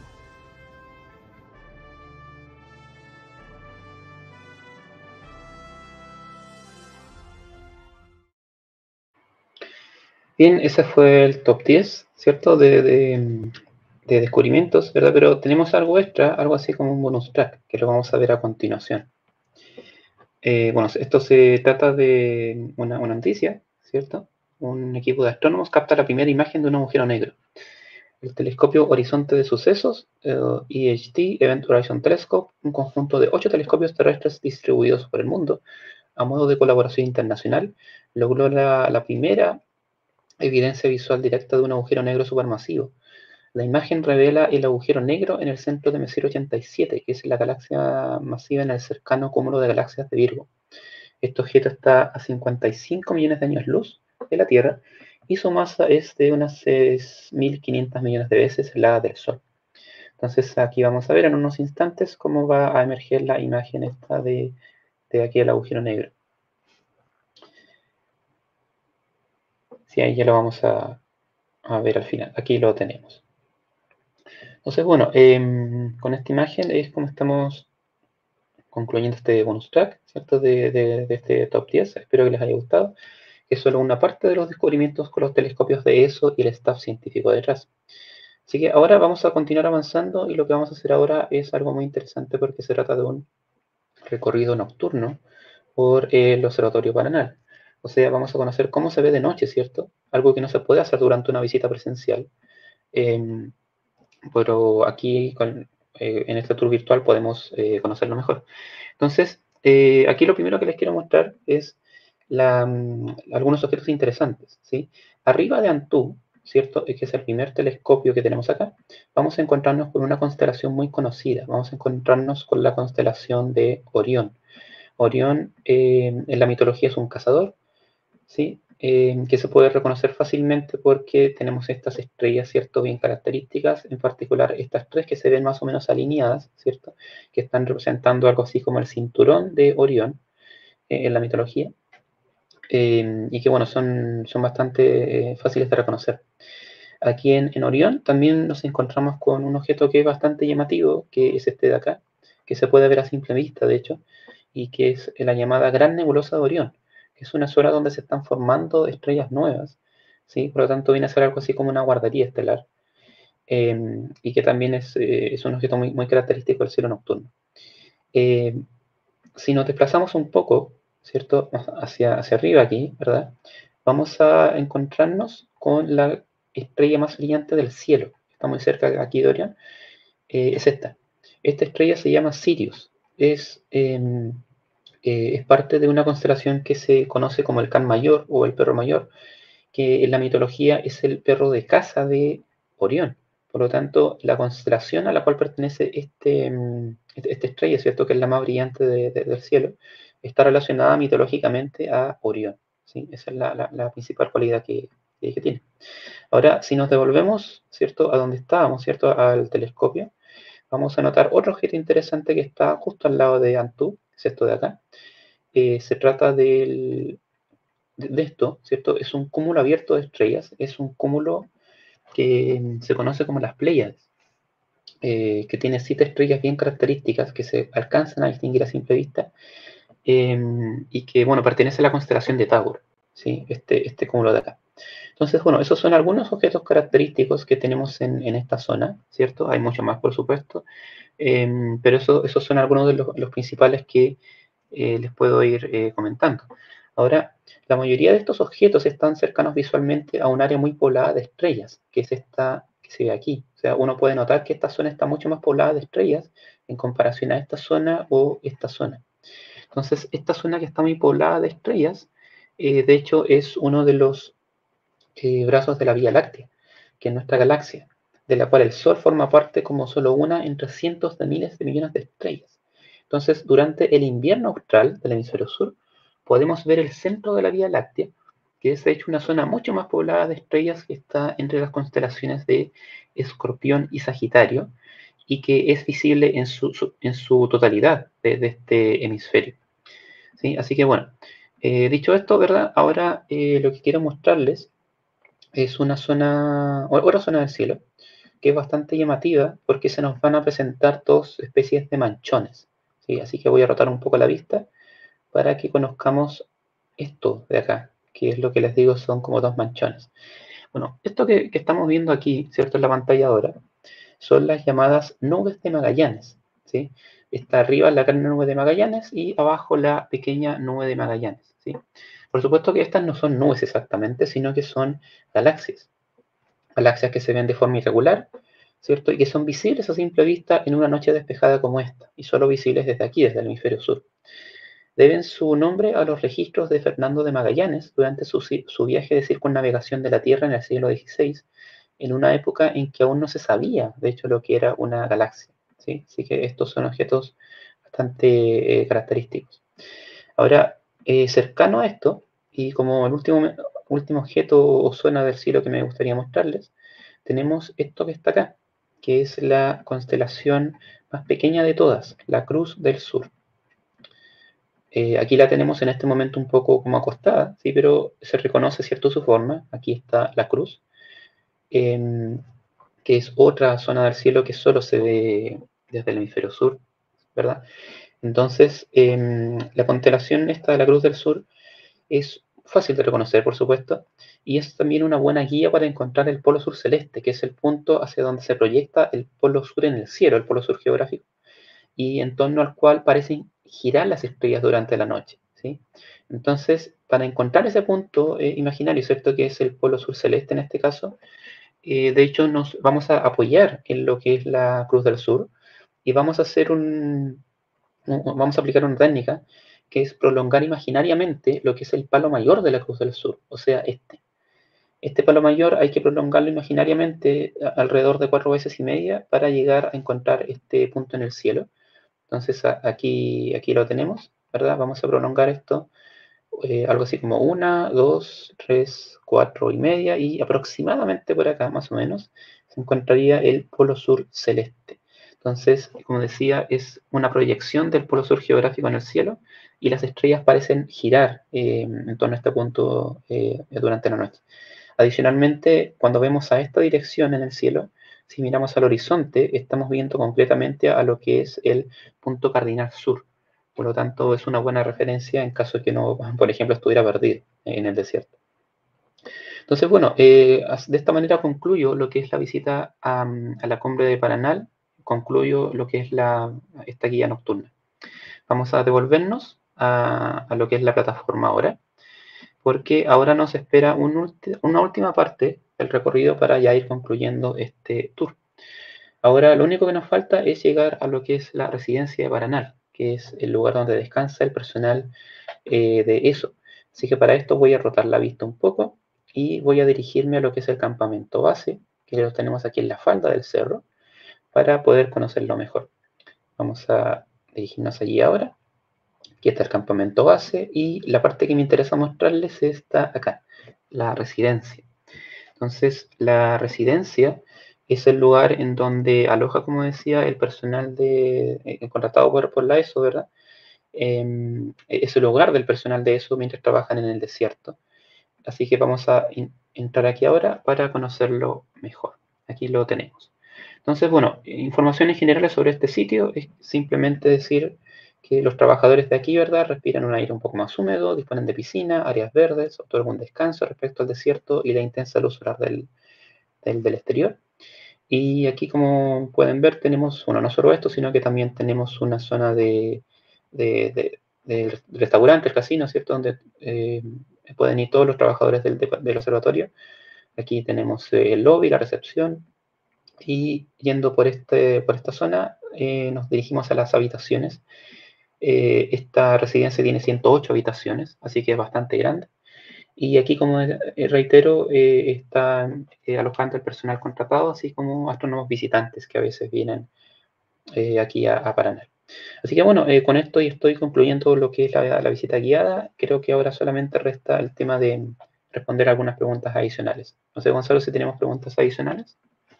Bien, ese fue el top diez, ¿cierto? De, de, de descubrimientos, ¿verdad? Pero tenemos algo extra, algo así como un bonus track, que lo vamos a ver a continuación. Eh, bueno, esto se trata de una, una noticia, ¿cierto? Un equipo de astrónomos capta la primera imagen de un agujero negro. El telescopio Horizonte de Sucesos, el E H T, Event Horizon Telescope, un conjunto de ocho telescopios terrestres distribuidos por el mundo, a modo de colaboración internacional, logró la, la primera evidencia visual directa de un agujero negro supermasivo. La imagen revela el agujero negro en el centro de Messier ochenta y siete, que es la galaxia masiva en el cercano cúmulo de galaxias de Virgo. Este objeto está a cincuenta y cinco millones de años luz de la Tierra y su masa es de unas seis mil quinientos millones de veces la del Sol. Entonces aquí vamos a ver en unos instantes cómo va a emerger la imagen esta de, de aquí el agujero negro. Sí, ahí ya lo vamos a, a ver al final. Aquí lo tenemos. Entonces, bueno, eh, con esta imagen es como estamos concluyendo este bonus track, ¿cierto? De, de, de este top diez. Espero que les haya gustado. que es solo una parte de los descubrimientos con los telescopios de E S O y el staff científico detrás. Así que ahora vamos a continuar avanzando y lo que vamos a hacer ahora es algo muy interesante porque se trata de un recorrido nocturno por el Observatorio Paranal. O sea, vamos a conocer cómo se ve de noche, ¿cierto? Algo que no se puede hacer durante una visita presencial. Eh, pero aquí con, eh, en este tour virtual podemos eh, conocerlo mejor. Entonces, eh, aquí lo primero que les quiero mostrar es la, um, algunos objetos interesantes, ¿sí? Arriba de Antú, ¿cierto? Que es el primer telescopio que tenemos acá, vamos a encontrarnos con una constelación muy conocida. Vamos a encontrarnos con la constelación de Orión. Orión eh, en la mitología es un cazador, ¿sí? Eh, que se puede reconocer fácilmente porque tenemos estas estrellas, ¿cierto? Bien características, en particular estas tres que se ven más o menos alineadas, ¿cierto? Que están representando algo así como el cinturón de Orión eh, en la mitología, eh, y que, bueno, son, son bastante eh, fáciles de reconocer. Aquí en, en Orión también nos encontramos con un objeto que es bastante llamativo, que es este de acá, que se puede ver a simple vista, de hecho, y que es la llamada Gran Nebulosa de Orión, que es una zona donde se están formando estrellas nuevas, ¿sí? Por lo tanto viene a ser algo así como una guardería estelar, eh, y que también es, eh, es un objeto muy, muy característico del cielo nocturno. Eh, si nos desplazamos un poco, ¿cierto? Hacia, hacia arriba aquí, ¿verdad? Vamos a encontrarnos con la estrella más brillante del cielo. Está muy cerca aquí de Orión. Eh, es esta. Esta estrella se llama Sirius. Es, eh, eh, es parte de una constelación que se conoce como el Can Mayor o el Perro Mayor, que en la mitología es el perro de caza de Orión. Por lo tanto, la constelación a la cual pertenece este, esta estrella, ¿cierto? Que es la más brillante de, de, del cielo, está relacionada mitológicamente a Orión, ¿sí? Esa es la, la, la principal cualidad que, que, tiene. Ahora, si nos devolvemos, ¿cierto? A donde estábamos, ¿cierto? Al telescopio, vamos a notar otro objeto interesante que está justo al lado de Antú, que es esto de acá. Eh, se trata del, de, de esto, ¿cierto? Es un cúmulo abierto de estrellas, es un cúmulo que se conoce como las Pléyades, eh, que tiene siete estrellas bien características que se alcanzan a distinguir a simple vista, eh, y que, bueno, pertenece a la constelación de Tauro, ¿sí? Este, este cúmulo de acá. Entonces, bueno, esos son algunos objetos característicos que tenemos en, en esta zona, ¿cierto? Hay mucho más, por supuesto, eh, pero eso, esos son algunos de los, los principales que eh, les puedo ir eh, comentando. Ahora, la mayoría de estos objetos están cercanos visualmente a un área muy poblada de estrellas, que es esta que se ve aquí. O sea, uno puede notar que esta zona está mucho más poblada de estrellas en comparación a esta zona o esta zona. Entonces, esta zona que está muy poblada de estrellas, eh, de hecho, es uno de los eh, brazos de la Vía Láctea, que es nuestra galaxia, de la cual el Sol forma parte como solo una entre cientos de miles de millones de estrellas. Entonces, durante el invierno austral del hemisferio sur, podemos ver el centro de la Vía Láctea, que es de hecho una zona mucho más poblada de estrellas que está entre las constelaciones de Escorpión y Sagitario, y que es visible en su, su, en su totalidad desde este hemisferio. ¿Sí? Así que bueno, eh, dicho esto, ¿verdad? Ahora eh, lo que quiero mostrarles es una zona, otra zona del cielo, que es bastante llamativa porque se nos van a presentar dos especies de manchones, ¿sí? Así que voy a rotar un poco la vista para que conozcamos esto de acá, que es lo que les digo, son como dos manchones. Bueno, esto que, que estamos viendo aquí, ¿cierto? En la pantalla ahora, son las llamadas nubes de Magallanes, ¿sí? Está arriba la gran nube de Magallanes y abajo la pequeña nube de Magallanes, ¿sí? Por supuesto que estas no son nubes exactamente, sino que son galaxias. Galaxias que se ven de forma irregular, ¿cierto? Y que son visibles a simple vista en una noche despejada como esta, y solo visibles desde aquí, desde el hemisferio sur. Deben su nombre a los registros de Fernando de Magallanes durante su, su viaje de circunnavegación de la Tierra en el siglo dieciséis, en una época en que aún no se sabía, de hecho, lo que era una galaxia, ¿sí? Así que estos son objetos bastante eh, característicos. Ahora, eh, cercano a esto, y como el último, último objeto o zona del cielo que me gustaría mostrarles, tenemos esto que está acá, que es la constelación más pequeña de todas, la Cruz del Sur. Eh, aquí la tenemos en este momento un poco como acostada, ¿sí? Pero se reconoce, ¿cierto?, su forma. Aquí está la cruz, eh, que es otra zona del cielo que solo se ve desde el hemisferio sur, ¿verdad? Entonces, eh, la constelación esta de la Cruz del Sur es fácil de reconocer, por supuesto, y es también una buena guía para encontrar el polo sur celeste, que es el punto hacia donde se proyecta el polo sur en el cielo, el polo sur geográfico, y en torno al cual parecen girar las estrellas durante la noche, ¿sí? Entonces, para encontrar ese punto eh, imaginario, ¿cierto?, que es el polo sur celeste en este caso, eh, de hecho nos vamos a apoyar en lo que es la Cruz del Sur y vamos a hacer un, un vamos a aplicar una técnica que es prolongar imaginariamente lo que es el palo mayor de la Cruz del Sur, o sea, este. Este palo mayor hay que prolongarlo imaginariamente alrededor de cuatro veces y media para llegar a encontrar este punto en el cielo. Entonces aquí, aquí lo tenemos, ¿verdad? Vamos a prolongar esto eh, algo así como una, dos, tres, cuatro y media, y aproximadamente por acá, más o menos, se encontraría el polo sur celeste. Entonces, como decía, es una proyección del polo sur geográfico en el cielo, y las estrellas parecen girar eh, en torno a este punto eh, durante la noche. Adicionalmente, cuando vemos a esta dirección en el cielo, si miramos al horizonte, estamos viendo completamente a lo que es el punto cardinal sur. Por lo tanto, es una buena referencia en caso de que no, por ejemplo, estuviera perdido en el desierto. Entonces, bueno, eh, de esta manera concluyo lo que es la visita a, a la cumbre de Paranal, concluyo lo que es la, esta guía nocturna. Vamos a devolvernos a, a lo que es la plataforma ahora, porque ahora nos espera un, una última parte del recorrido para ya ir concluyendo este tour. Ahora lo único que nos falta es llegar a lo que es la residencia de Paranal, que es el lugar donde descansa el personal eh, de eso. Así que para esto voy a rotar la vista un poco y voy a dirigirme a lo que es el campamento base, que lo tenemos aquí en la falda del cerro, para poder conocerlo mejor. Vamos a dirigirnos allí ahora. Aquí está el campamento base y la parte que me interesa mostrarles está acá, la residencia. Entonces, la residencia es el lugar en donde aloja, como decía, el personal de, eh, contratado por, por la ESO, ¿verdad? Eh, es el hogar del personal de ESO mientras trabajan en el desierto. Así que vamos a in, entrar aquí ahora para conocerlo mejor. Aquí lo tenemos. Entonces, bueno, informaciones generales sobre este sitio es simplemente decir que los trabajadores de aquí, ¿verdad?, respiran un aire un poco más húmedo, disponen de piscina, áreas verdes, otorgan un descanso respecto al desierto y la intensa luz solar del, del, del exterior. Y aquí, como pueden ver, tenemos, bueno, no solo esto, sino que también tenemos una zona de, de, de, de restaurantes, casinos, ¿cierto?, donde eh, pueden ir todos los trabajadores del, del observatorio. Aquí tenemos el lobby, la recepción, y yendo por, este, por esta zona eh, nos dirigimos a las habitaciones. Eh, esta residencia tiene ciento ocho habitaciones, así que es bastante grande. Y aquí, como reitero, eh, está eh, alojando el personal contratado, así como astrónomos visitantes que a veces vienen eh, aquí a, a Paranal. Así que bueno, eh, con esto y estoy concluyendo lo que es la, la visita guiada. Creo que ahora solamente resta el tema de responder algunas preguntas adicionales. No sé, Gonzalo, si tenemos preguntas adicionales.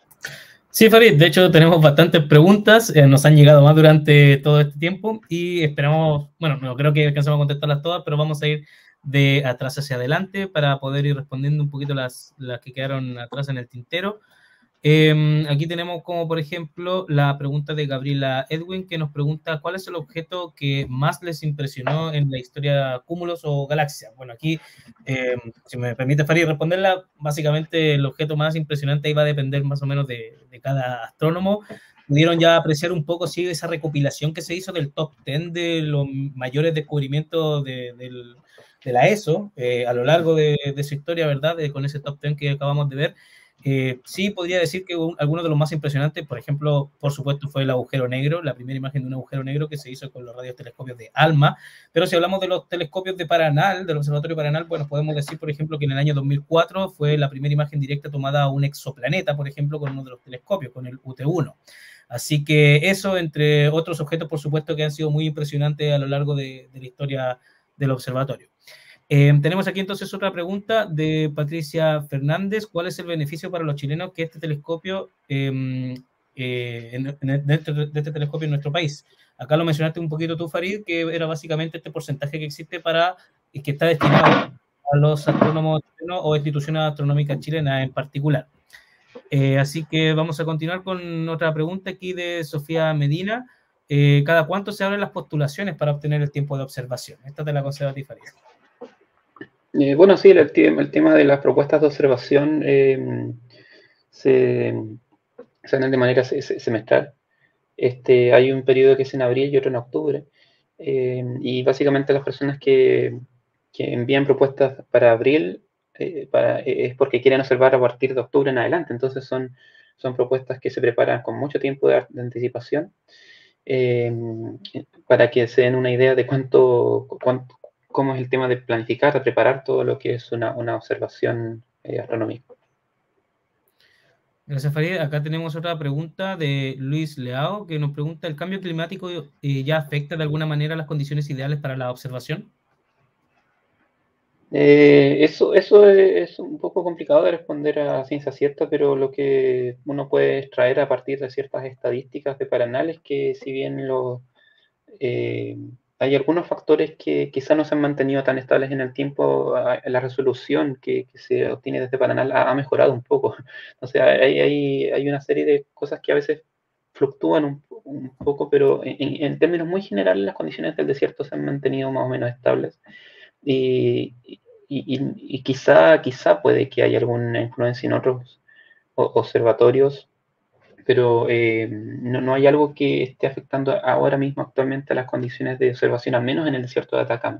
Sí, Farid, de hecho tenemos bastantes preguntas, eh, nos han llegado más durante todo este tiempo y esperamos, bueno, no creo que alcancemos a contestarlas todas, pero vamos a ir de atrás hacia adelante para poder ir respondiendo un poquito las, las que quedaron atrás en el tintero. Eh, aquí tenemos como, por ejemplo, la pregunta de Gabriela Edwin, que nos pregunta cuál es el objeto que más les impresionó en la historia Cúmulos o Galaxia. Bueno, aquí, eh, si me permite, Farid, responderla, básicamente el objeto más impresionante ahí va a depender más o menos de, de cada astrónomo. Pudieron ya apreciar un poco, sí, esa recopilación que se hizo del top diez de los mayores descubrimientos de, del, de la ESO eh, a lo largo de, de su historia, ¿verdad? De, con ese top diez que acabamos de ver. Eh, sí, podría decir que un, algunos de los más impresionantes, por ejemplo, por supuesto, fue el agujero negro, la primera imagen de un agujero negro que se hizo con los radiotelescopios de ALMA. Pero si hablamos de los telescopios de Paranal, del Observatorio Paranal, bueno, podemos decir, por ejemplo, que en el año dos mil cuatro fue la primera imagen directa tomada a un exoplaneta, por ejemplo, con uno de los telescopios, con el U T uno. Así que eso, entre otros objetos, por supuesto, que han sido muy impresionantes a lo largo de, de la historia del observatorio. Eh, tenemos aquí entonces otra pregunta de Patricia Fernández. ¿Cuál es el beneficio para los chilenos que este telescopio, eh, eh, en, en, de, este, de este telescopio en nuestro país? Acá lo mencionaste un poquito tú, Farid, que era básicamente este porcentaje que existe para, que está destinado a los astrónomos chilenos o instituciones astronómicas chilenas en particular. Eh, así que vamos a continuar con otra pregunta aquí de Sofía Medina. Eh, ¿Cada cuánto se abren las postulaciones para obtener el tiempo de observación? Esta te la concedo a ti, Farid. Eh, bueno, sí, el, el, tema de las propuestas de observación eh, se, se dan de manera semestral. Este, hay un periodo que es en abril y otro en octubre. Eh, y básicamente las personas que, que envían propuestas para abril eh, para, eh, es porque quieren observar a partir de octubre en adelante. Entonces son, son propuestas que se preparan con mucho tiempo de, de anticipación eh, para que se den una idea de cuánto, cuánto, cómo es el tema de planificar, de preparar todo lo que es una, una observación eh, astronómica. Gracias, Farid. Acá tenemos otra pregunta de Luis Leao, que nos pregunta, ¿el cambio climático eh, ya afecta de alguna manera las condiciones ideales para la observación? Eh, eso, eso es un poco complicado de responder a ciencia cierta, pero lo que uno puede extraer a partir de ciertas estadísticas de Paranal es que si bien lo, eh, hay algunos factores que quizá no se han mantenido tan estables en el tiempo, la resolución que, que se obtiene desde Paranal ha, ha, mejorado un poco. O sea, hay, hay, hay, una serie de cosas que a veces fluctúan un, un poco, pero en, en, términos muy generales las condiciones del desierto se han mantenido más o menos estables. Y, y, y, y quizá, quizá puede que haya alguna influencia en otros observatorios, pero eh, no, no hay algo que esté afectando ahora mismo actualmente a las condiciones de observación, al menos en el desierto de Atacama.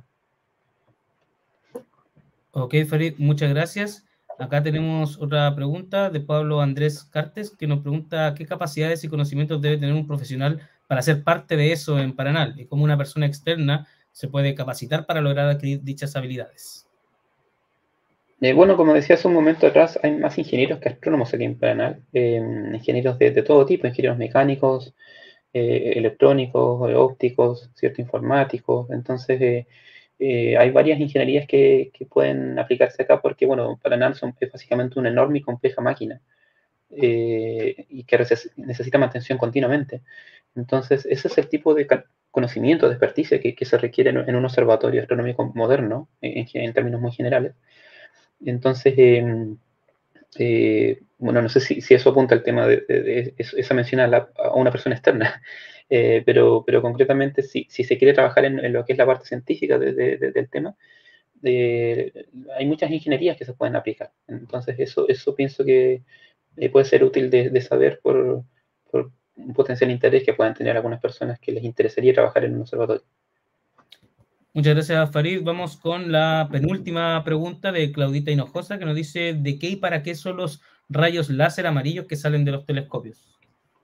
Ok, Farid, muchas gracias. Acá tenemos otra pregunta de Pablo Andrés Cartes, que nos pregunta qué capacidades y conocimientos debe tener un profesional para ser parte de eso en Paranal y cómo una persona externa se puede capacitar para lograr adquirir dichas habilidades. Eh, bueno, como decía hace un momento atrás, hay más ingenieros que astrónomos aquí en Paranal, eh, ingenieros de, de todo tipo, ingenieros mecánicos, eh, electrónicos, ópticos, cierto, informáticos, entonces eh, eh, hay varias ingenierías que, que, pueden aplicarse acá porque, bueno, Paranal son, es básicamente una enorme y compleja máquina eh, y que necesita mantención continuamente. Entonces, ese es el tipo de conocimiento, de experticia que, que se requiere en, en un observatorio astronómico moderno, en, en términos muy generales. Entonces, eh, eh, bueno, no sé si, si, eso apunta al tema de, de, de esa mención a, la, a, una persona externa, eh, pero, pero concretamente si, si, se quiere trabajar en, en, lo que es la parte científica de, de, del tema, eh, hay muchas ingenierías que se pueden aplicar. Entonces, eso, eso pienso que eh, puede ser útil de, de saber por, por un potencial interés que puedan tener algunas personas que les interesaría trabajar en un observatorio. Muchas gracias, Farid. Vamos con la penúltima pregunta de Claudita Hinojosa, que nos dice ¿de qué y para qué son los rayos láser amarillos que salen de los telescopios?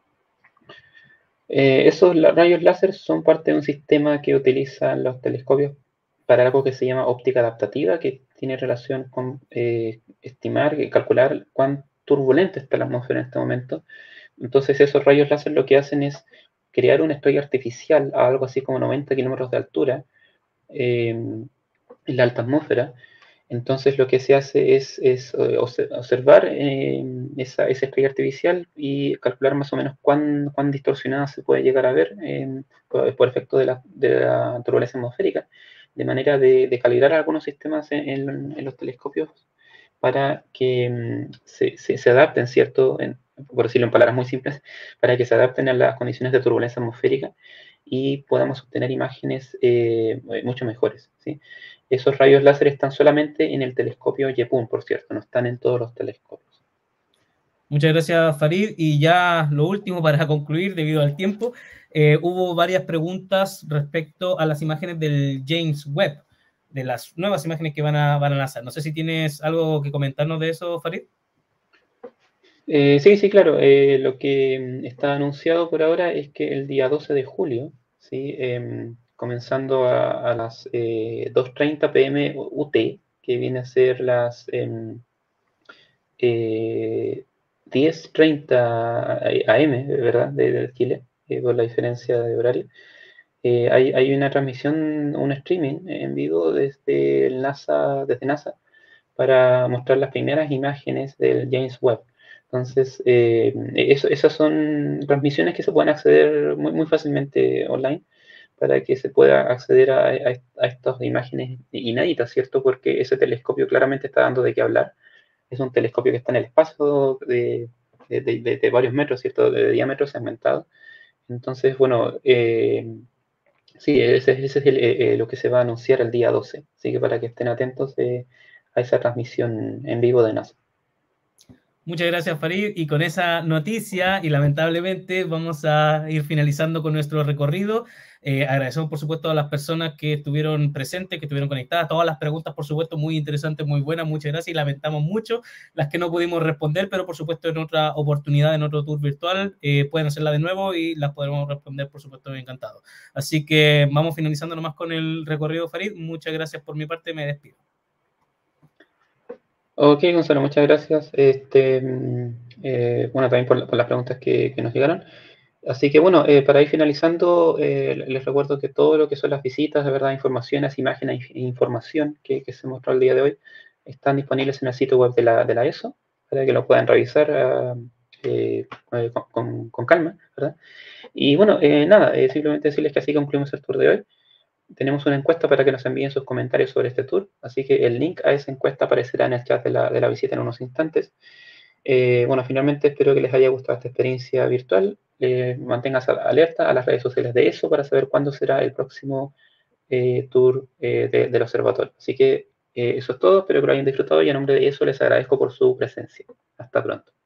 Eh, esos rayos láser son parte de un sistema que utilizan los telescopios para algo que se llama óptica adaptativa, que tiene relación con eh, estimar y calcular cuán turbulenta está la atmósfera en este momento. Entonces esos rayos láser lo que hacen es crear una estrella artificial a algo así como noventa kilómetros de altura eh, en la alta atmósfera. Entonces lo que se hace es, es observar eh, esa, esa, estrella artificial y calcular más o menos cuán, cuán distorsionada se puede llegar a ver eh, por, por, efecto de la, de la turbulencia atmosférica, de manera de, de calibrar algunos sistemas en, en, en los telescopios para que um, se, se, se, adapten, ¿cierto? En, por decirlo en palabras muy simples, para que se adapten a las condiciones de turbulencia atmosférica y podamos obtener imágenes eh, mucho mejores, ¿sí? Esos rayos láser están solamente en el telescopio Yepun, por cierto, no están en todos los telescopios. Muchas gracias, Farid. Y ya lo último para concluir, debido al tiempo, eh, hubo varias preguntas respecto a las imágenes del James Webb, de las nuevas imágenes que van a, van a lanzar. No sé si tienes algo que comentarnos de eso, Farid. Eh, sí, sí, claro. Eh, lo que está anunciado por ahora es que el día doce de julio, ¿sí? Eh, comenzando a, a las eh, dos treinta pm U T, que viene a ser las eh, eh, diez treinta A M, ¿verdad? De, de Chile, eh, por la diferencia de horario. Eh, hay, hay, una transmisión, un streaming en vivo desde NASA, desde NASA para mostrar las primeras imágenes del James Webb. Entonces, eh, eso, esas son transmisiones que se pueden acceder muy, muy fácilmente online para que se pueda acceder a, a, a estas imágenes inéditas, ¿cierto? Porque ese telescopio claramente está dando de qué hablar. Es un telescopio que está en el espacio de, de, de, de varios metros, ¿cierto? De diámetro segmentado. Entonces, bueno, eh, Sí, ese, ese es el, eh, lo que se va a anunciar el día doce, así que para que estén atentos eh, a esa transmisión en vivo de NASA. Muchas gracias, Farid. Y con esa noticia, y lamentablemente, vamos a ir finalizando con nuestro recorrido. Eh, agradecemos, por supuesto, a las personas que estuvieron presentes, que estuvieron conectadas. Todas las preguntas, por supuesto, muy interesantes, muy buenas. Muchas gracias y lamentamos mucho las que no pudimos responder, pero por supuesto, en otra oportunidad, en otro tour virtual, eh, pueden hacerla de nuevo y las podremos responder, por supuesto, encantado. Así que vamos finalizando nomás con el recorrido, Farid. Muchas gracias por mi parte. Me despido. Ok, Gonzalo, muchas gracias. Este, mm, eh, bueno, también por, por las preguntas que, que, nos llegaron. Así que bueno, eh, para ir finalizando, eh, les recuerdo que todo lo que son las visitas, de verdad, informaciones, imágenes e información que, que se mostró el día de hoy, están disponibles en el sitio web de la, de la E S O, para que lo puedan revisar uh, eh, con, con, con, calma, ¿verdad? Y bueno, eh, nada, eh, simplemente decirles que así concluimos el tour de hoy. Tenemos una encuesta para que nos envíen sus comentarios sobre este tour, así que el link a esa encuesta aparecerá en el chat de la, de la visita en unos instantes. Eh, bueno, finalmente espero que les haya gustado esta experiencia virtual. Eh, manténganse alerta a las redes sociales de E S O para saber cuándo será el próximo eh, tour eh, de, del observatorio. Así que eh, eso es todo, espero que lo hayan disfrutado y en nombre de E S O les agradezco por su presencia. Hasta pronto.